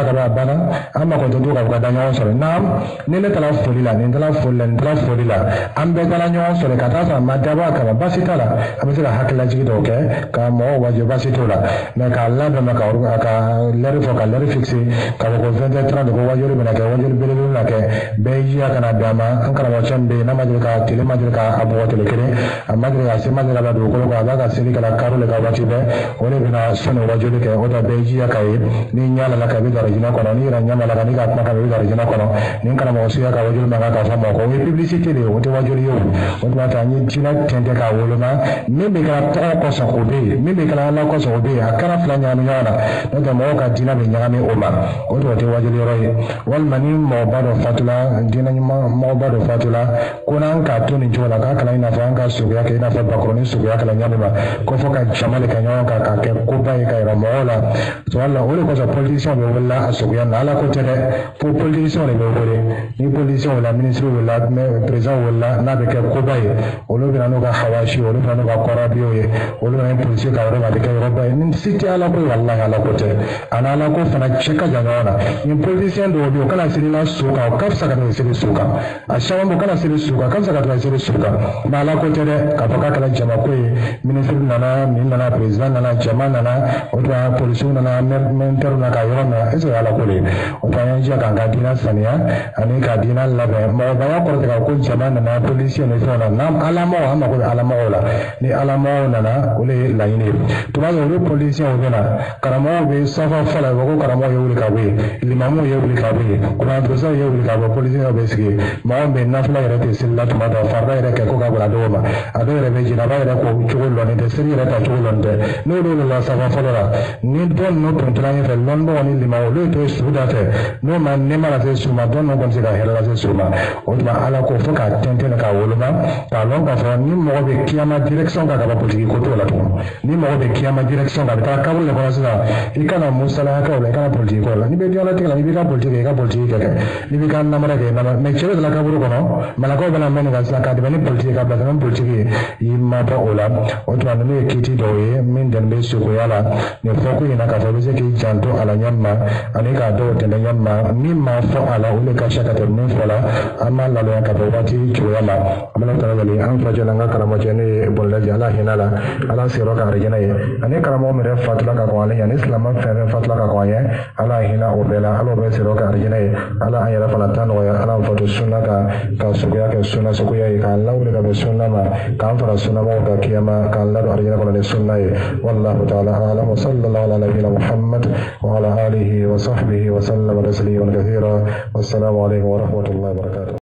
ka ba bana amma ko to ka ka da nyawo sore na ne ne tala foli la ne tala foli la ne tala foli la an be tala nyawo sore ka ta sa ma da ba ka ba basita la abe se ka hakla jigi do ke ka mo waje basito la me ka la do ma ka ka leri fo ka leri fixe ka ko vingt et trente ko wajori bena ka wajori bele la ke be ya kana dama an kala mo chambe na ma ka tele ma ka abo tele kere amma ka se ma ka do ko ka ba ka se ka karu le ka wati be woni bena sono wajori ke o da be ya ka yi ni nyala la ka be da rajina ko ni ra nyama la ka ni ka ma ka be da rajina ko ni kana mo se ka wajori ma ka fa mo ko publicité le o te wajori yo o ma ta ni tina tende ka wolo ma me be ka ta ko sa ko be me be ka la ko sa ko be akara fla nyama nyana no ta mo ka dina be nyame o ma o to te wajori roye wal mani mo bado fatula dina nyama mo bado fatula kuna ka to ni jola ka kala ina fa ka su ya ke ina fa bakroni su ya kala nyama ma ko fo ka jamale ka nyama ka ka ke ko ba ka ra mo la so alla o le ko sa politician be wala asu ya na la ko tere po politician le be wole ni politician wala ministre wala président wala na be ke ko ba ye o lo be na no ka hawashi o lo be na no ka korabi o ye o lo be na police ka ro ba be ke ro ba ni siti ala ko wallahi ala ko tere ana ala ko fana cheka jangana ni politicien do do kala sirina suka ka saka do siri suka a shawan bo kala siri suka ka saka do siri suka ma ala ko tere ka fa kala jama ko ye ministre nana ni nana président nana jama nana o to police nana mentor na ka yoro na eso ala ko le o to yan ja kan ga dina sania ani ka dina labe mo ba ya ko ka ko jama nana police ne so na nam ala mo ama ko ala mo la ni ala mo nana ko le la yini to ba yo police o bena karamo be safa fala ko karamo yo wuli ka be limamu yo wuli ka be kuma dosa yo wuli ka be police yo be sigi ma on be nafla yere te silla to ma do farda yere ke ko ka bula do ma ado yere be jina ba yere ko chugol lo ne te siri yere ta chugol lo de no do la safa fala la ni don no to tra yere lon do ni limamu lo to suda te no ma ne ma la se suma don no kon se ka hela la se suma o ma ala ko fo ka tente ka woluma ka lon ka fo ni mo be kiyama direction ka ka ba politiki ko to la to ni mo be kiyama direction ka ka ka le ko sa ikana musala ka wala kana politiki ko la ni be diala tigala ni be ka politiki ka politiki ka ni be ka namara ke nama me chere la ka buru kono mala ko bana men ga sa ka de ni politiki ka ba tan politiki yi ma ba ola o to an ne kiti do ye min den be su ko yala ne fo ko ina ka fo be ke janto ala nyamma ani ka do te nyamma ni ma fo ala o le ka shaka te men fo la amma la lo ka ba wati ko yala amala ta wali an fa jala nga karama jene bolla jala hinala ala siro ka arjana ye ani karamo mere fatla ka ko ala yani islam fa fatla ka ko ye ala hina o bela ala be siro ka arjana ye ala ayara fala tan wa ala fatu sunna ka ka suya ka sunna suya ka ala ule ka sunna ma ka fara sunna ma ka kiyama ka ala do arjana ko le sunna ye wallahu ta'ala ala wa sallallahu ala nabiyina muhammad wa ala alihi wa sahbihi wa sallama taslima kathira wassalamu alaikum wa rahmatullahi wa barakatuh.